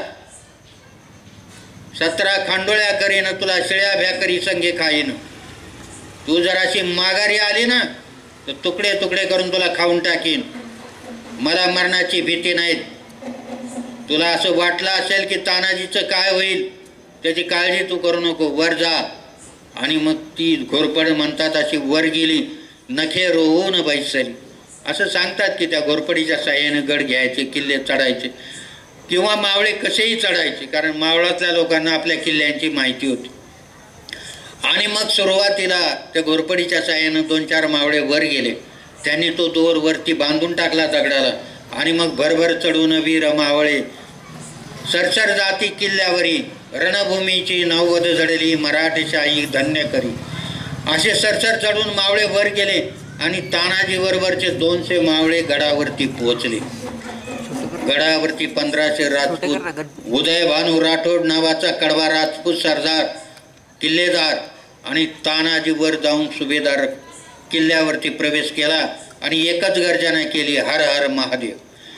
17 खांडोळ्या करीन, तुला शिळ्या भ्याकरी संगे खाईन. तू जर अशी माघारी आली ना तर तुकडे तुकडे करून तुला खाऊन टाकीन. मला मरणाची भीती नाही. तुला असं वाटलं असेल की तानाजीचं काय होईल, त्याची काळजी तू करू नको, वर जा. आणि मग ती घोरपड म्हणतात अशी वर गेली, नखे रोवून बैसली. असं सांगतात की त्या घोरपडीच्या साह्याने गड घ्यायचे, किल्ले चढायचे किंवा मावळे कसेही चढायचे, कारण मावळातल्या लोकांना आपल्या किल्ल्यांची माहिती होती. आणि मग सुरुवातीला त्या घोरपडीच्या साह्यानं 2-4 मावळे वर गेले. त्यांनी तो दोर वरती बांधून टाकला दगडाला आणि मग भरभर चढून वीर मावळे सरसर जाती किल्ल्यावरी, रणभूमीची नौवद झडली मराठेशाही धन्य करी. असे सरसर चढून मावळे वर गेले आणि तानाजी बरोबरचे 200 मावळे गडावरती पोहोचले. गडावरती 1500 राजपूत, उदय भानू राठोड नावाचा कडवा राजपूत सरदार, किल्लेदार आणि तानाजी वर जाऊन सुभेदार किल्ल्यावरती प्रवेश केला आणि एकच गर्जना केली, हर हर महादेव.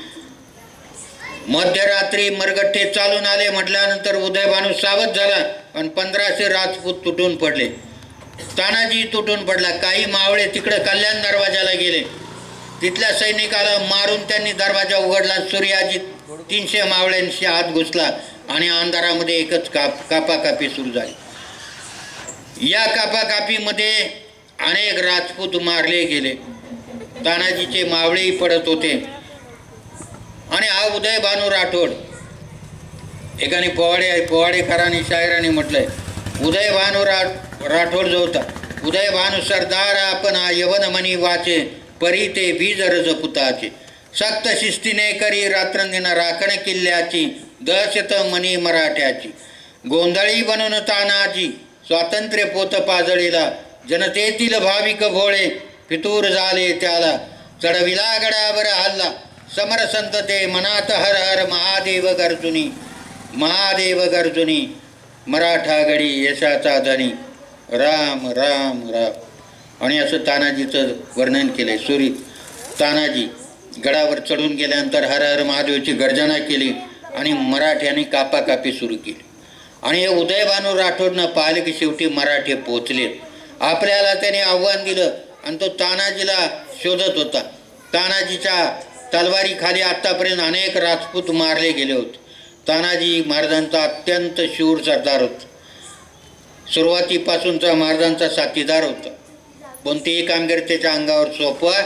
मध्यरात्री मरगठ्ठे चालून आले म्हटल्यानंतर उदयभानू सावध झाला आणि 1500 राजपूत तुटून पडले. तानाजी तुटून पडला. काही मावळे तिकडे कल्याण दरवाजाला गेले. तिथल्या सैनिकाला मारून त्यांनी दरवाजा उघडला. सूर्याजी 300 मावळ्यांशी आत घुसला आणि अंधारामध्ये एकच कापाकापी सुरू झाली. या कापाकापीमध्ये अनेक राजपूत मारले गेले. तानाजीचे मावळेही पडत होते. आणि हा उदय भानू राठोड, एकाने पोवाडेकरांनी शायरांनी म्हटलंय, उदय भानू राठोड जो होता, उदय भानू सरदार आपण यवन मनी वाचे, परी ते बीज रजपुताचे, सक्त शिस्तीने करी रात्रंदिन राखण किल्ल्याची, दहशत मनी मराठ्याची, गोंधळी बनून तानाजी स्वातंत्र्य पोत पाजळीला, जनतेतील भाविक भोळे फितूर झाले त्याला, चढविला गडावर हल्ला समर संतते मनात हर हर महादेव गर्जुनी, महादेव गर्जुनी, मराठा गडी यशाचा धनी, राम राम राम. आणि असं तानाजीचं वर्णन केलंय. तानाजी गडावर चढून गेल्यानंतर हर हर महादेवची गर्जना केली आणि मराठ्यांनी कापाकापी सुरू केली. आणि हे उदयभानू राठोडनं पाहिलं की शेवटी मराठे पोचले. आपल्याला त्याने आव्हान दिलं आणि तो तानाजीला शोधत होता. तानाजीच्या तलवारीखाली आत्तापर्यंत अनेक राजपूत मारले गेले होते. तानाजी महाराजांचा अत्यंत शूर सरदार होता. सुरुवातीपासूनचा महाराजांचा साथीदार होता. कोणतीही कामगिरी त्याच्या अंगावर सोपवा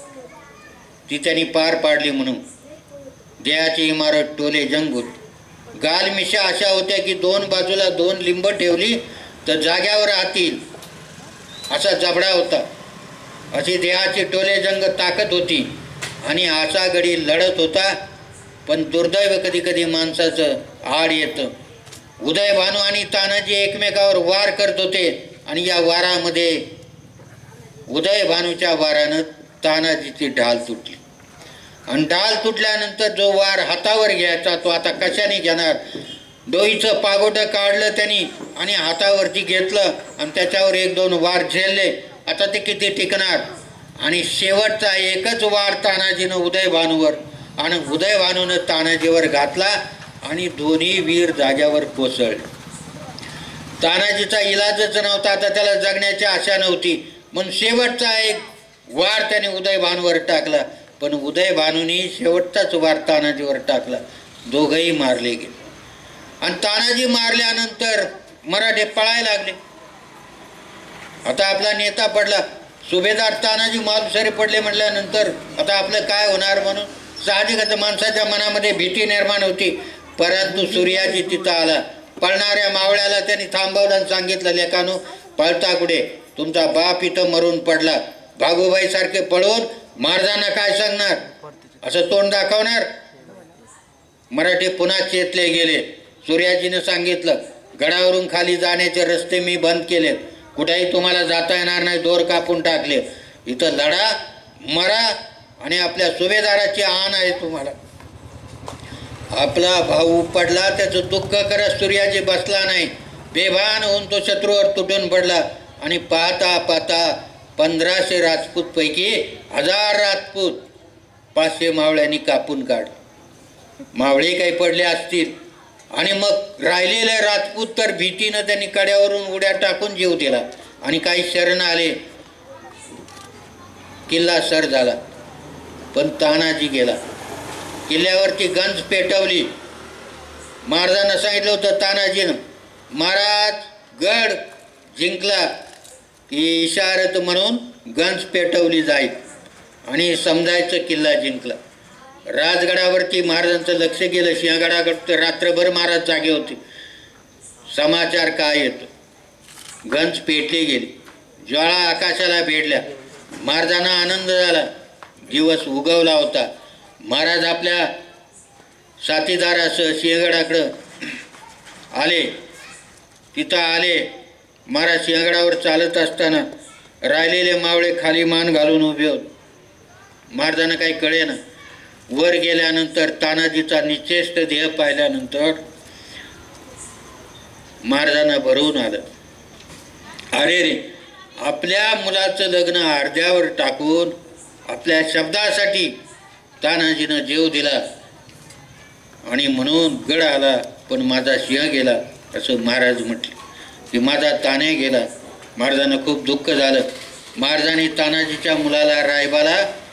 ती त्यांनी पार पाडली. म्हणून देहाची इमारत टोले जंग होती. गालमिशा अशा होत्या की दोन बाजूला दोन लिंब ठेवली तर जाग्यावर राहतील असा जबडा होता. अशी देहाची टोले जंग ताकद होती आणि असा गडी लढत होता. पण दुर्दैव कधी कधी माणसाचं आड येतं. उदय भानू आणि तानाजी एकमेकावर वार करत होते आणि या वारामध्ये उदय भानूच्या वारानं तानाजीची ढाल तुटली. आणि ढाल तुटल्यानंतर जो वार हातावर घ्यायचा तो आता कशाने घेणार. डोईचं पागोटं काढलं त्यांनी आणि हातावरती घेतलं आणि त्याच्यावर एक दोन वार झेलले. आता ते किती टिकणार. आणि शेवटचा एकच वार तानाजीनं उदय भानूवर आणि उदय भानूनं तानाजीवर घातला आणि दोन्ही वीर जाग्यावर कोसळले. तानाजीचा इलाजच नव्हता. आता त्याला जगण्याची आशा नव्हती. म्हणून शेवटचा एक वार त्याने उदय भानूवर टाकला. पण उदय भानूनी शेवटचाच वार तानाजीवर टाकला. दोघंही मारले गेले. आणि तानाजी मारल्यानंतर मराठे पळायला लागले. आता आपला नेता पडला. सुभेदार तानाजी मालुसरे पडले म्हटल्यानंतर आता आपलं काय होणार म्हणून साहजिकच माणसाच्या मनामध्ये भीती निर्माण होती. परंतु सूर्याजी तिथं आला. पळणाऱ्या मावळ्याला त्यांनी थांबवलं आणि सांगितलं, लेकानो पळता कुठे. तुमचा बाप इथं मरून पडला. भागूबाई सारखे पळवून महाराजांना काय सांगणार. असं तोंड दाखवणार. मराठे पुन्हा चेतले गेले. सूर्याजीनं सांगितलं, गडावरून खाली जाण्याचे रस्ते मी बंद केले. कुठेही तुम्हाला जाता येणार नाही. दोर कापून टाकले. इथं लढा मरा आणि आपल्या सुभेदाराची आण आहे तुम्हाला. आपला भाऊ पडला त्याचं दुःख करत सूर्याजी बसला नाही. बेभान होऊन तो शत्रूवर तुटून पडला. आणि पाहता पाहता 1500 राजपूत पैकी 1000 राजपूत 500 मावळ्यांनी कापून काढले. मावळे काही पडले असतील. आणि मग राहिलेले राजपूत तर भीतीनं त्यांनी कड्यावरून उड्या टाकून जीव दिला. आणि काही शरण आले. किल्ला सर झाला. पण तानाजी गेला. किल्ल्यावरती गंज पेटवली. महाराजांना सांगितलं होतं तानाजीनं, महाराज गड जिंकला की इशारत म्हणून गंज पेटवली जाईल आणि समजायचं किल्ला जिंकला. राजगडावरती महाराजांचं लक्ष गेलं. सिंहगडाकडे रात्रभर महाराज जागे होते. समाचार काय येतो. गंज पेटली गेली. ज्वाळा आकाशाला भेटल्या. महाराजांना आनंद झाला. दिवस उगवला होता. महाराज आपल्या साथीदारासह सिंहगडाकडं आले. तिथं आले. महाराज सिंहगडावर चालत असताना राहिलेले मावळे खाली मान घालून उभे होते. महाराजांना काही कळेना. वर गेल्यानंतर तानाजीचा निश्चेष्ट देह पाहिल्यानंतर महाराजांना भरवून आलं. अरे रे, आपल्या मुलाचं लग्न अर्ध्यावर टाकून आपल्या शब्दासाठी तानाजीनं जीव दिला आणि म्हणून गड आला पण माझा सिंह गेला असं महाराज म्हटले. की माझा ताने गेला. महाराजांना खूप दुःख झालं. महाराजांनी तानाजीच्या मुलाला रायबाला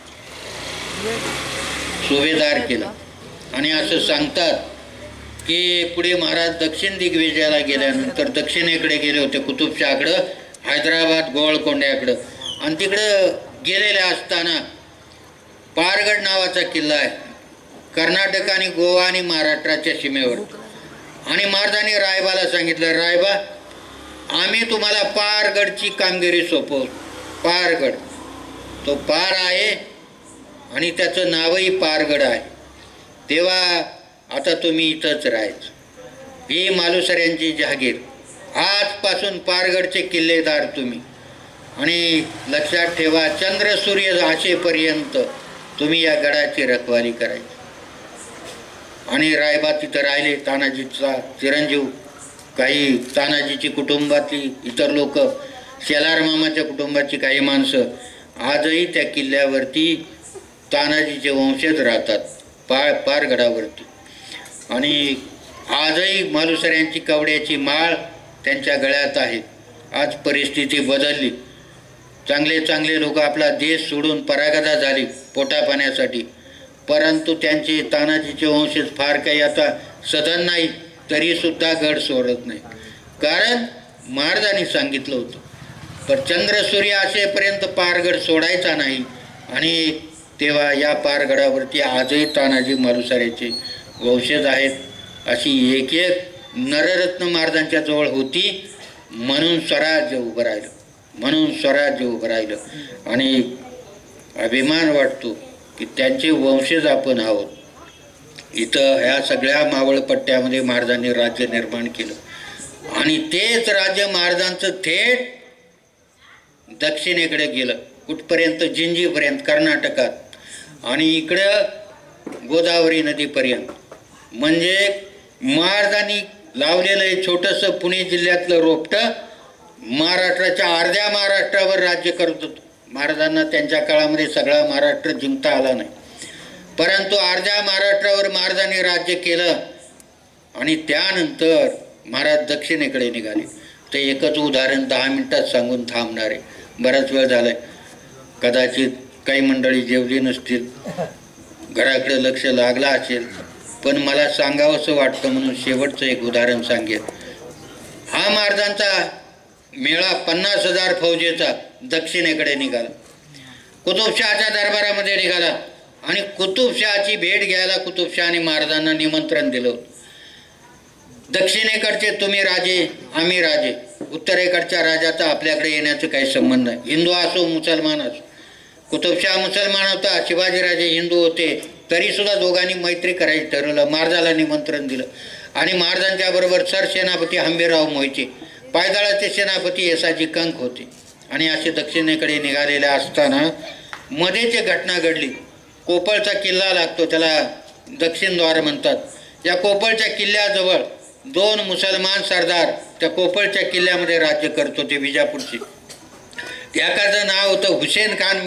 सुभेदार केला. आणि असं सांगतात की पुढे महाराज दक्षिण दिग्विजयाला गेल्यानंतर दक्षिणेकडे गेले होते. कुतुबशाहकडं, हैदराबाद गोवळकोंड्याकडं. आणि तिकडं गेलेले असताना पारगड नावाचा किल्ला आहे. कर्नाटक आणि गोवा आणि महाराष्ट्राच्या सीमेवर. आणि महाराजांनी रायबाला सांगितलं, रायबा आम्ही तुम्हाला पारगडची कामगिरी सोपवू. पारगड तो पार आहे आणि त्याचं नावही पारगड आहे. तेव्हा आता तुम्ही इथंच राहायचं. ही मालुसऱ्यांची जहागीर. आजपासून पारगडचे किल्लेदार तुम्ही. आणि लक्षात ठेवा, चंद्र सूर्य असेपर्यंत तुम्ही या गडाची रखवाली करायची. आणि रायबा तिथं राहिले. तानाजीचा चिरंजीव, काही तानाजीची कुटुंबातली इतर लोक, शेलार मामाच्या कुटुंबाची काही माणसं आजही त्या किल्ल्यावरती तानाजीचे वंशज राहतात. पारगडावरती. आणि आजही मालुसऱ्यांची कवड्याची माळ त्यांच्या गळ्यात आहे. आज परिस्थिती बदलली. चांगले चांगले लोक आपला देश सोडून परागदा झाली पोटापाण्यासाठी. परंतु त्यांचे तानाजीचे वंशज फार काही आता सधन नाही, तरी सुद्धा गड सोडत नाही. कारण महाराजांनी सांगितलं होतं, पण चंद्रसूर्य असेपर्यंत पारगड सोडायचा नाही. आणि तेव्हा या पारगडावरती आजही तानाजी मालुसरेचे वंशज आहेत. अशी एक एक नररत्न महाराजांच्या जवळ होती. म्हणून स्वराज्य उभं राहिलं, म्हणून स्वराज्य उभं राहिलं. आणि अभिमान वाटतो की त्यांचे वंशज आपण आहोत. इथं ह्या सगळ्या मावळपट्ट्यामध्ये महाराजांनी राज्य निर्माण केलं. आणि तेच राज्य महाराजांचं थेट दक्षिणेकडे गेलं, कुठपर्यंत? जिंजीपर्यंत, कर्नाटकात, आणि इकडं गोदावरी नदीपर्यंत. म्हणजे महाराजांनी लावलेलं हे छोटंसं पुणे जिल्ह्यातलं रोपटं महाराष्ट्राच्या अर्ध्या महाराष्ट्रावर राज्य करत होतं. महाराजांना त्यांच्या काळामध्ये सगळा महाराष्ट्र जिंकता आला नाही, परंतु अर्ध्या महाराष्ट्रावर महाराजांनी राज्य केलं. आणि त्यानंतर महाराज दक्षिणेकडे निघाले. ते एकच उदाहरण 10 मिनिटात सांगून थांबणार आहे, बराच वेळ झालाय. कदाचित काही मंडळी जेवली नसतील, घराकडे लक्ष लागलं असेल, पण मला सांगावंसं वाटतं म्हणून शेवटचं एक उदाहरण सांगेल. हा महाराजांचा मेळा 50,000 फौजेचा दक्षिणेकडे निघाला, कुतुबशहाच्या दरबारामध्ये निघाला. आणि कुतुबशहाची भेट घ्यायला कुतुबशहाने महाराजांना निमंत्रण दिलं होतं. दक्षिणेकडचे तुम्ही राजे, आम्ही राजे, उत्तरेकडच्या राजाचा आपल्याकडे येण्याचं काही संबंध नाही. हिंदू असो मुसलमान असो. कुतुबशहा मुसलमान होता, शिवाजीराजे हिंदू होते, तरी सुद्धा दोघांनी मैत्री करायचं ठरवलं. महाराजाला निमंत्रण दिलं. आणि महाराजांच्या बरोबर सरसेनापती हंबीरराव मोहिते, पायदळाचे सेनापती येसाजी कंक होते. आणि असे दक्षिणेकडे निघालेले असताना मध्येच एक घटना घडली. कोपळचा किल्ला लागतो, त्याला दक्षिणद्वार म्हणतात. या कोपळच्या किल्ल्याजवळ 2 मुसलमान सरदार त्या कोपळच्या किल्ल्यामध्ये राज्य करत होते, विजापूरचे. एकाचं नाव होतं हुसेन खान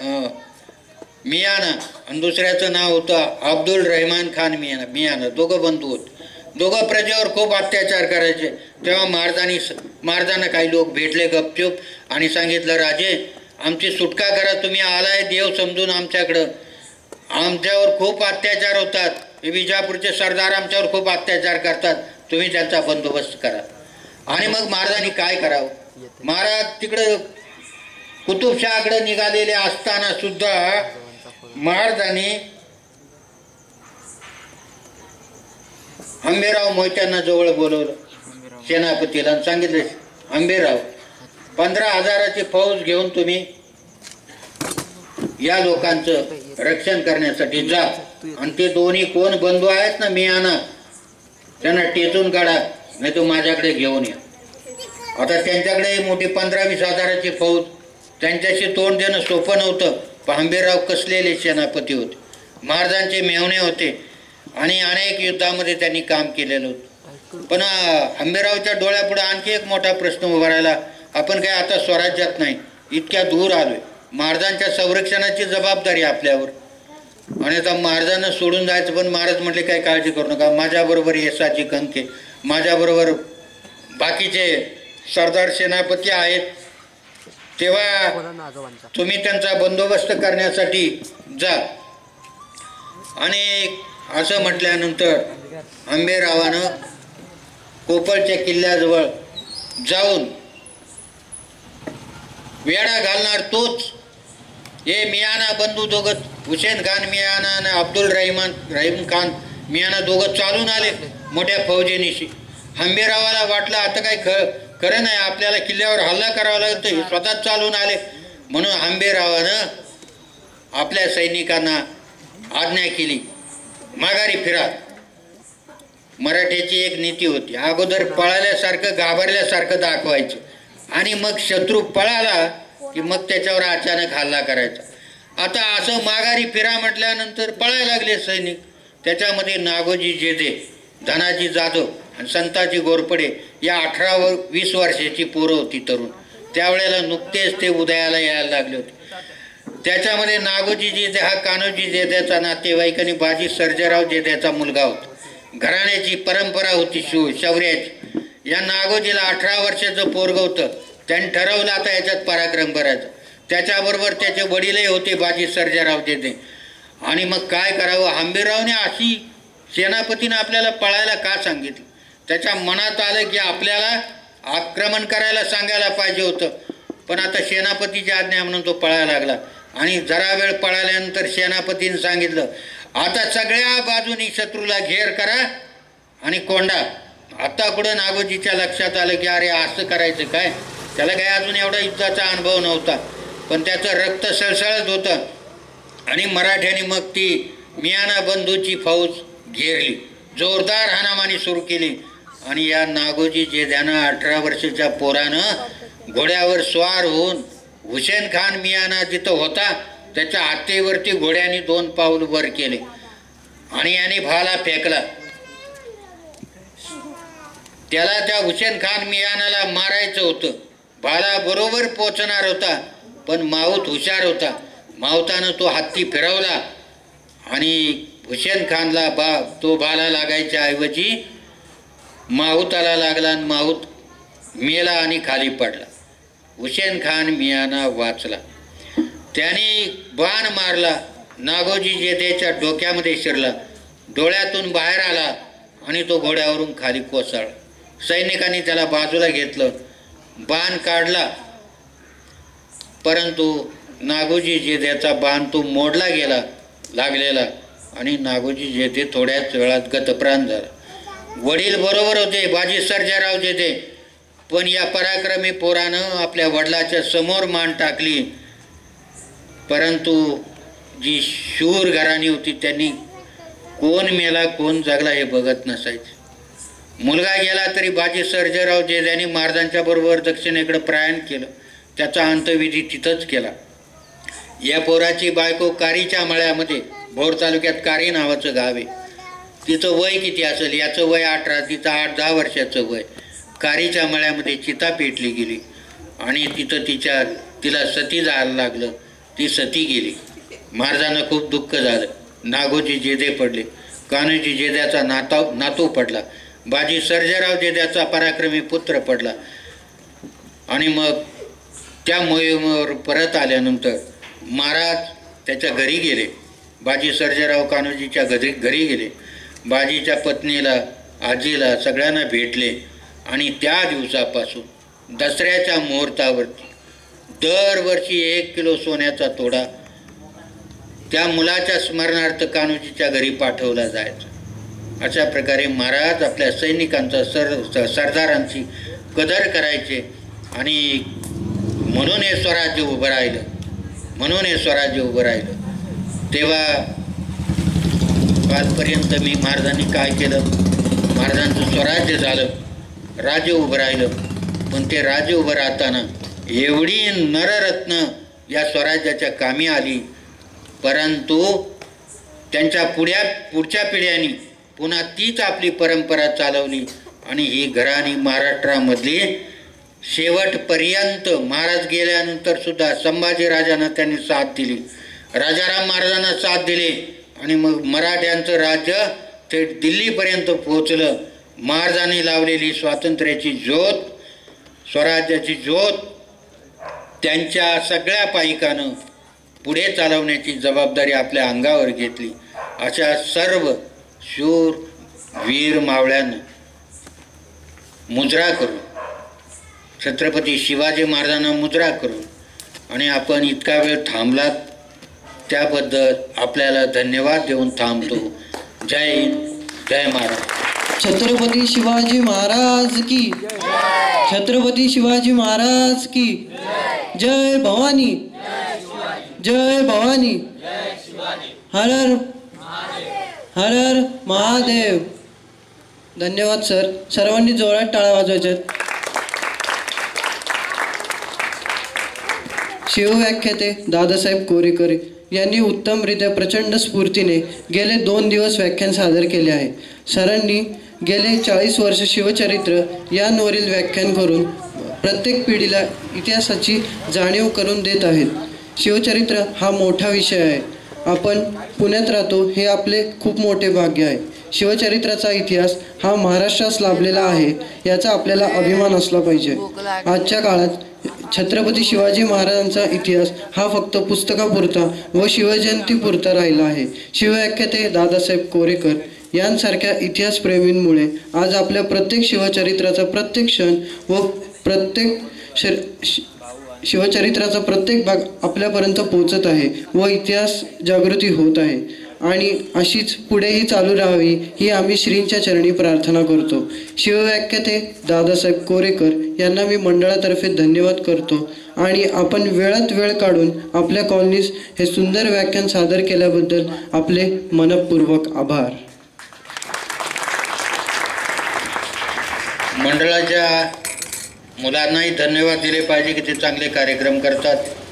मियाना आणि दुसऱ्याचं नाव होतं अब्दुल रहमान खान मियाना. दोघं बंधू होते. दोघं प्रजेवर खूप अत्याचार करायचे. तेव्हा महाराजांना काही लोक भेटले गपचूप आणि सांगितलं, राजे आमची सुटका करा, तुम्ही आलाय देव समजून आमच्याकडं, आमच्यावर खूप अत्याचार होतात, हे विजापूरचे सरदार आमच्यावर खूप अत्याचार करतात, तुम्ही त्यांचा बंदोबस्त करा. आणि मग महाराजांनी काय करावं? महाराज तिकडं कुतुबशहाकडे निघालेले असताना सुद्धा महाराजांनी हंबीरराव मोहित्यांना जवळ बोलवलं, सेनापतीला, आणि सांगितले, हंबीरराव 15,000ची फौज घेऊन तुम्ही या लोकांचं रक्षण करण्यासाठी जा. आणि ते दोन्ही कोण बंधू आहेत ना मियाना, त्यांना टेचून काढा, नाही तो माझ्याकडे घेऊन या. आता त्यांच्याकडे मोठी 15-20 हजाराची फौज, त्यांच्याशी तोंड देणं सोपं नव्हतं. पण हंबीरराव कसलेले सेनापती होते, महाराजांचे मेव्हणे होते आणि अनेक युद्धामध्ये त्यांनी काम केलेलं होतं. पण हंबीररावच्या डोळ्यापुढे आणखी एक मोठा प्रश्न उभा राहिला. आपण काय आता स्वराज्यात नाही, इतक्या दूर आलोय, महाराजांच्या संरक्षणाची जबाबदारी आपल्यावर. आणि आता महाराजांना सोडून जायचं. पण महाराज म्हटले काय काळजी करू नका, माझ्याबरोबर येसाची कंके, माझ्याबरोबर बाकीचे सरदार सेनापती आहेत, तेव्हा तुम्ही त्यांचा बंदोबस्त करण्यासाठी जा. आणि असं म्हटल्यानंतर हंबीररावानं कोपळच्या किल्ल्याजवळ जाऊन वेढा घालणार तोच, हे मियाना बंधू दोघं, हुसेन खान मियाना आणि अब्दुल रहीम खान मियाना दोघं चालून आले मोठ्या फौजेनिशी. हंबीररावाला वाटलं आता काही खरं नाही, आपल्याला किल्ल्यावर हल्ला करावा लागेल, तर स्वतःच चालून आले. म्हणून हंबीररावानं आपल्या सैनिकांना आज्ञा केली, माघारी फिरा. मराठ्याची एक नीती होती, अगोदर पळाल्यासारखं घाबरल्यासारखं दाखवायचं आणि मग शत्रू पळाला की मग त्याच्यावर अचानक हल्ला करायचा. आता असं माघारी फिरा म्हटल्यानंतर पळायला लागले सैनिक. त्याच्यामध्ये नागोजी जेजे, धनाजी जाधव आणि संताजी घोरपडे या 18-20 वर्षाची पोरं होती, तरुण. त्यावेळेला नुकतेच ते उदयाला यायला लागले होते. त्याच्यामध्ये नागोजी जेजे हा कान्होजी जेजेचा नातेवाईक आणि बाजी सर्जेराव जेजेचा मुलगा होता. घराण्याची परंपरा होती शौर्याची. या नागोजीला 18 वर्षाचं पोरगं होतं. त्यांनी ठरवलं आता याच्यात पराक्रम करायचा. त्याच्याबरोबर त्याचे वडीलही होते बाजी सर्जेराव जेजे. आणि मग काय करावं? हंबीररावने अशी सेनापतीनं आपल्याला पळायला का सांगितलं? त्याच्या मनात आलं की आपल्याला आक्रमण करायला सांगायला पाहिजे होतं, पण आता सेनापतीची आज्ञा म्हणून तो पळायला लागला. आणि जरा वेळ पळाल्यानंतर सेनापतीने सांगितलं, आता सगळ्या बाजूनी शत्रूला घेर करा आणि कोंडा. आता कुठं नागोजीच्या लक्षात आलं की अरे असं करायचं काय? त्याला काय अजून एवढा युद्धाचा अनुभव नव्हता, पण त्याचं रक्त सळसळत होतं. आणि मराठ्यांनी मग ती मियाना बंधूची फौज घेरली, जोरदार हाणामारी सुरू केली. आणि या नागोजी जेद्यानं 18 वर्षाच्या पोरानं घोड्यावर स्वार होऊन हुसेन खान मियाना जिथं होता त्याच्या हातेवरती घोड्याने 2 पाऊल वर केले आणि याने भाला फेकला. त्याला त्या हुसेन खान मियानाला मारायचं होतं. भाला बरोबर पोचणार होता, पण माऊत हुशार होता. माऊतानं तो हत्ती फिरवला आणि हुसेन खानला तो भाला लागायच्या ऐवजी माऊताला लागला आणि माऊत मेला आणि खाली पडला. हुसेन खान मियाना वाचला. त्याने बाण मारला, नागोजी जेदेच्या डोक्यामध्ये शिरला, डोळ्यातून बाहेर आला आणि तो घोड्यावरून खाली कोसळला. सैनिकांनी त्याला बाजूला घेतलं, बाण काढला, परंतु नागोजी जेद्याचा बाण तो मोडला गेला लागलेला आणि नागोजी जेदे थोड्याच वेळात गतप्राण झाला. वडील बरोबर होते, बाजी सर्जेराव जेदे, पण या पराक्रमी पोरानं आपल्या वडिलाच्या समोर मान टाकली. परंतु जी शूर घराणी होती त्यांनी कोण मेला कोण जगला हे बघत नसायचे. मुलगा गेला तरी बाजी सर्जेराव जेद्याने महाराजांच्या बरोबर दक्षिणेकडे प्रयाण केलं. त्याचा अंत्यविधी तिथंच केला. या पोराची बायको कारीच्या मळ्यामध्ये, भोर तालुक्यात कारी नावाचं गाव आहे, तिचं वय किती असेल? याचं वय 18, तिचं 8-10 वर्षाचं वय. कारीच्या मळ्यामध्ये चिता पेटली गेली आणि तिथं तिला सती जायला लागलं. ती सती गेली. महाराजांना खूप दुःख झालं. नागोजी जेदे पडले, कान्होजी जेद्याचा नातू पडला, बाजी सर्जेराव जेद्याचा पराक्रमी पुत्र पडला. आणि मग त्या मोहिमेवर परत आल्यानंतर महाराज त्याच्या घरी गेले. बाजी सर्जेराव कान्होजीच्या घरी गेले. बाजीच्या पत्नीला, आजीला, सगळ्यांना भेटले आणि त्या दिवसापासून दसऱ्याच्या मुहूर्तावरती दरवर्षी 1 किलो सोन्याचा तोडा त्या मुलाच्या स्मरणार्थ कान्होजीच्या घरी पाठवला जायचा. अशा प्रकारे महाराज आपल्या सैनिकांचा सरदारांची कदर करायचे आणि म्हणून हे स्वराज्य उभं राहिलं, म्हणून हे स्वराज्य उभं राहिलं. तेव्हा कालपर्यंत मी महाराजांनी काय केलं? महाराजांचं स्वराज्य झालं, राज्य उभं राहिलं, पण ते राज्य उभं राहताना एवढी नररत्न या स्वराज्याच्या कामी आली, परंतु त्यांच्या पुढच्या पिढ्यांनी पुन्हा तीच आपली परंपरा चालवली आणि ही घराणी महाराष्ट्रामधली शेवटपर्यंत, महाराज गेल्यानंतर सुद्धा संभाजीराजांना त्यांनी साथ दिली, राजाराम महाराजांना साथ दिली आणि मग मराठ्यांचं राज्य थेट दिल्लीपर्यंत पोहोचलं. महाराजांनी लावलेली स्वातंत्र्याची ज्योत, स्वराज्याची ज्योत त्यांच्या सगळ्या पायिकानं पुढे चालवण्याची जबाबदारी आपल्या अंगावर घेतली. अशा सर्व शूर वीर मावळ्यांना मुजरा करून, छत्रपती शिवाजी महाराजांना मुजरा करून आणि आपण इतका वेळ थांबलात त्याबद्दल आपल्याला धन्यवाद देऊन थांबतो. जय हिंद, जय महाराज. छत्रपती शिवाजी महाराज की, छत्रपती शिवाजी महाराज की जय. भवानी, जय भवानी. हर हर हर हर महादेव. धन्यवाद सर. सर्वांनी जोरात टाळ्या वाजवायच्यात. शिवव्याख्याते दादासाहेब कोरेकर यांनी उत्तमरित्या प्रचंड स्फूर्तीने गेले 2 दिवस व्याख्यान सादर केले आहे. सरांनी गेले 40 वर्ष शिवचरित्र यांवरील व्याख्यान करून प्रत्येक पिढीला इतिहासाची जाणीव करून देत आहेत. शिवचरित्र हा मोठा विषय आहे. आपण पुण्यात राहतो हे आपले खूप मोठे भाग्य आहे. शिवचरित्राचा इतिहास हा महाराष्ट्रास लाभलेला आहे याचा आपल्याला अभिमान असला पाहिजे. आजच्या काळात छत्रपती शिवाजी महाराजांचा इतिहास हा फक्त पुस्तकापुरता व शिवजयंतीपुरता राहिला आहे. शिवव्याख्याते दादासाहेब कोरेकर यांसारख्या इतिहासप्रेमींमुळे आज आपल्या प्रत्येक शिवचरित्राचा प्रत्येक क्षण व शिवचरित्राचा प्रत्येक भाग आपल्यापर्यंत पोहोचत आहे व इतिहास जागृती होत आहे आणि अशीच पुढेही चालू राहावी ही आम्ही श्रींच्या चरणी प्रार्थना करतो. शिवव्याख्याते दादासाहेब कोरेकर यांना मी मंडळातर्फे धन्यवाद करतो आणि आपण वेळात वेळ काढून आपल्या कॉलनीस हे सुंदर व्याख्यान सादर केल्याबद्दल आपले मनपूर्वक आभार. मंडळाच्या मुलांनाही धन्यवाद दिले पाहिजे की ते चांगले कार्यक्रम करतात.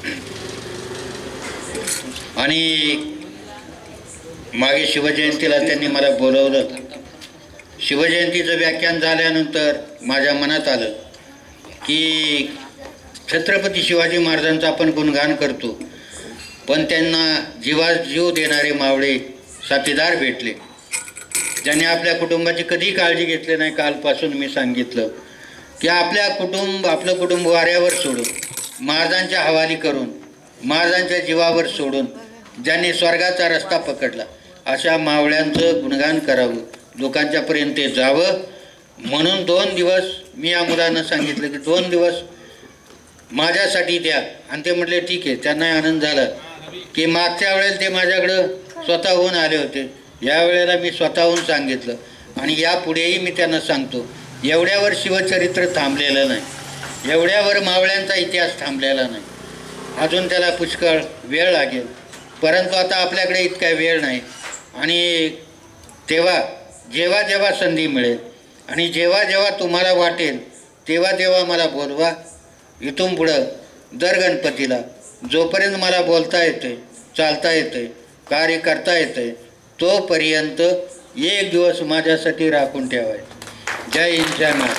आणि मागे शिवजयंतीला त्यांनी मला बोलवलं. शिवजयंतीचं व्याख्यान झाल्यानंतर माझ्या मनात आलं की छत्रपती शिवाजी महाराजांचा आपण गुणगान करतो, पण त्यांना जीव देणारे मावळे साथीदार भेटले, ज्यांनी आपल्या कुटुंबाची कधी काळजी घेतली नाही. कालपासून मी सांगितलं की आपलं कुटुंब वाऱ्यावर सोडून, महाराजांच्या हवाली करून, महाराजांच्या जीवावर सोडून ज्यांनी स्वर्गाचा रस्ता पकडला, अशा मावळ्यांचं गुणगान करावं, लोकांच्यापर्यंत ते जावं. म्हणून 2 दिवस मी या मुलांना सांगितलं की 2 दिवस माझ्यासाठी द्या. आणि ते म्हटले ठीक आहे. त्यांनाही आनंद झाला की मागच्या वेळेला ते माझ्याकडं स्वतःहून आले होते, यावेळेला मी स्वतःहून सांगितलं आणि यापुढेही मी त्यांना सांगतो. एवढ्यावर शिवचरित्र थांबलेलं नाही, एवढ्यावर मावळ्यांचा इतिहास थांबलेला नाही. अजून त्याला पुष्कळ वेळ लागेल, परंतु आता आपल्याकडे इतका वेळ नाही. आणि जेव्हा जेव्हा संधी मिळेल आणि जेव्हा तुम्हाला वाटेल तेव्हा मला बोलवा. इथून पुढं दर गणपतीला जोपर्यंत मला बोलता येते, चालता येते, कार्य करता येते, तोपर्यंत एक दिवस माझ्यासाठी राखून ठेवायचं. जय हिंद, जय महाराज.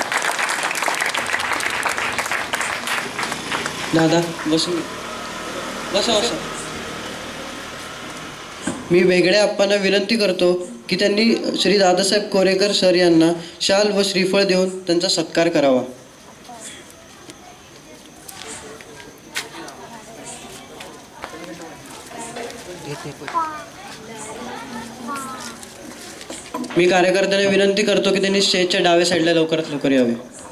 दादा बसून बसा. मी वेगळ्या आप्पांना विनंती करतो की त्यांनी श्री दादासाहेब कोरेकर सर यांना शाल व श्रीफळ देऊन त्यांचा सत्कार करावा. मी कार्यकर्त्यांना विनंती करतो की त्यांनी स्टेजच्या डाव्या साईडला लवकरात लवकर यावे.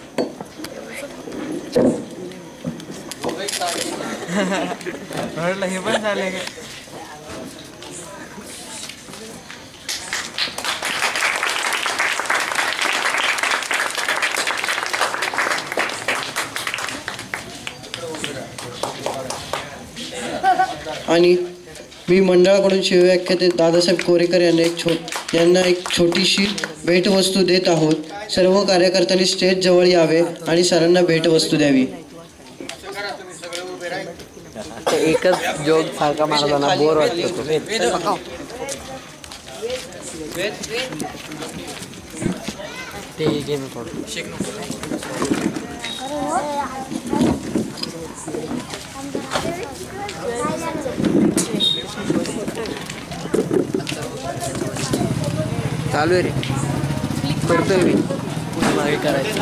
हे पण झाले का? आणि मी मंडळाकडून शिवव्याख्याते दादासाहेब कोरेकर यांना एक छोटीशी भेटवस्तू देत आहोत. सर्व कार्यकर्त्यांनी स्टेज जवळ यावे आणि सरांना भेटवस्तू द्यावी. एकच जोग सारखा महाराजांना बोर वाटतो. ते घे मी थोडं. चालू आहे रे, करतोय मी. मागे करायचं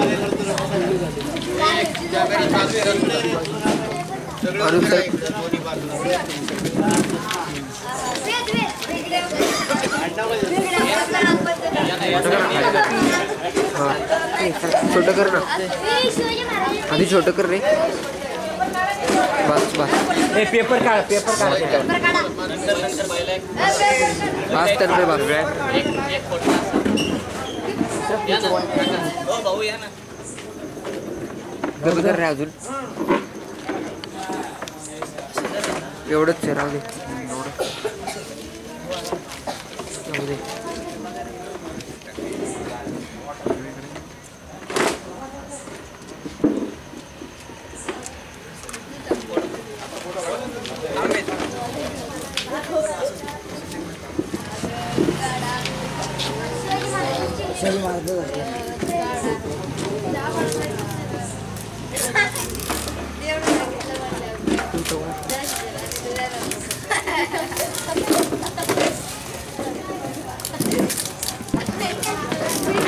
छोटं कर ना, आधी छोटं कर रे. बस पेपर काढ बस तर रे बाबा. कर रे अजून एवढंच राहू दे.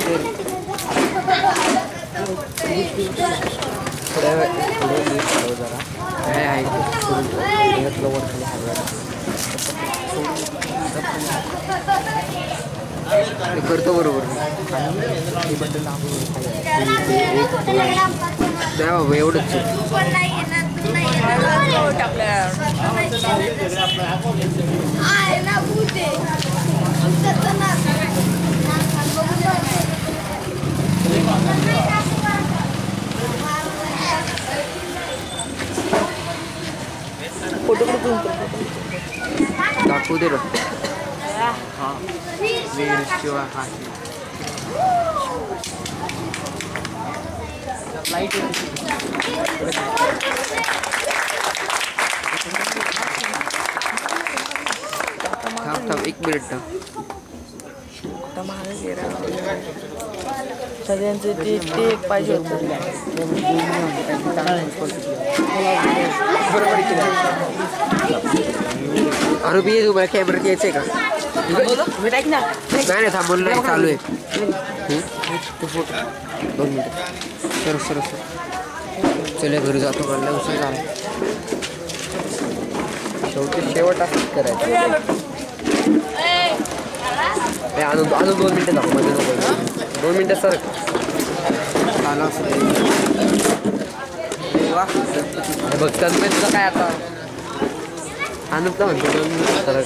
थोड्या वेळ तुला वर खाली हलवायला मी करतो बरोबर हे बटन द्या बाबा एवढंच फोटो दाखवू दे हां शिवाय हा लाईट थांब 1 मिनिट सगळ्यांचं ते एक पाहिजे होतं आरोपी तुम्हाला कॅमेरा यायचंय का नाही थांबवलं नाही चालू आहे फोटो 2 मिनिट सर चला घरी जातो मला उशीर झाला शेवटी शेवट असंच करायचं अजून 2 मिनिटं दाखव मध्ये 2 मिनिटं सर आला असं बघ तन्मयचं काय आता अनुपला म्हणतो 2 मिनिटं सर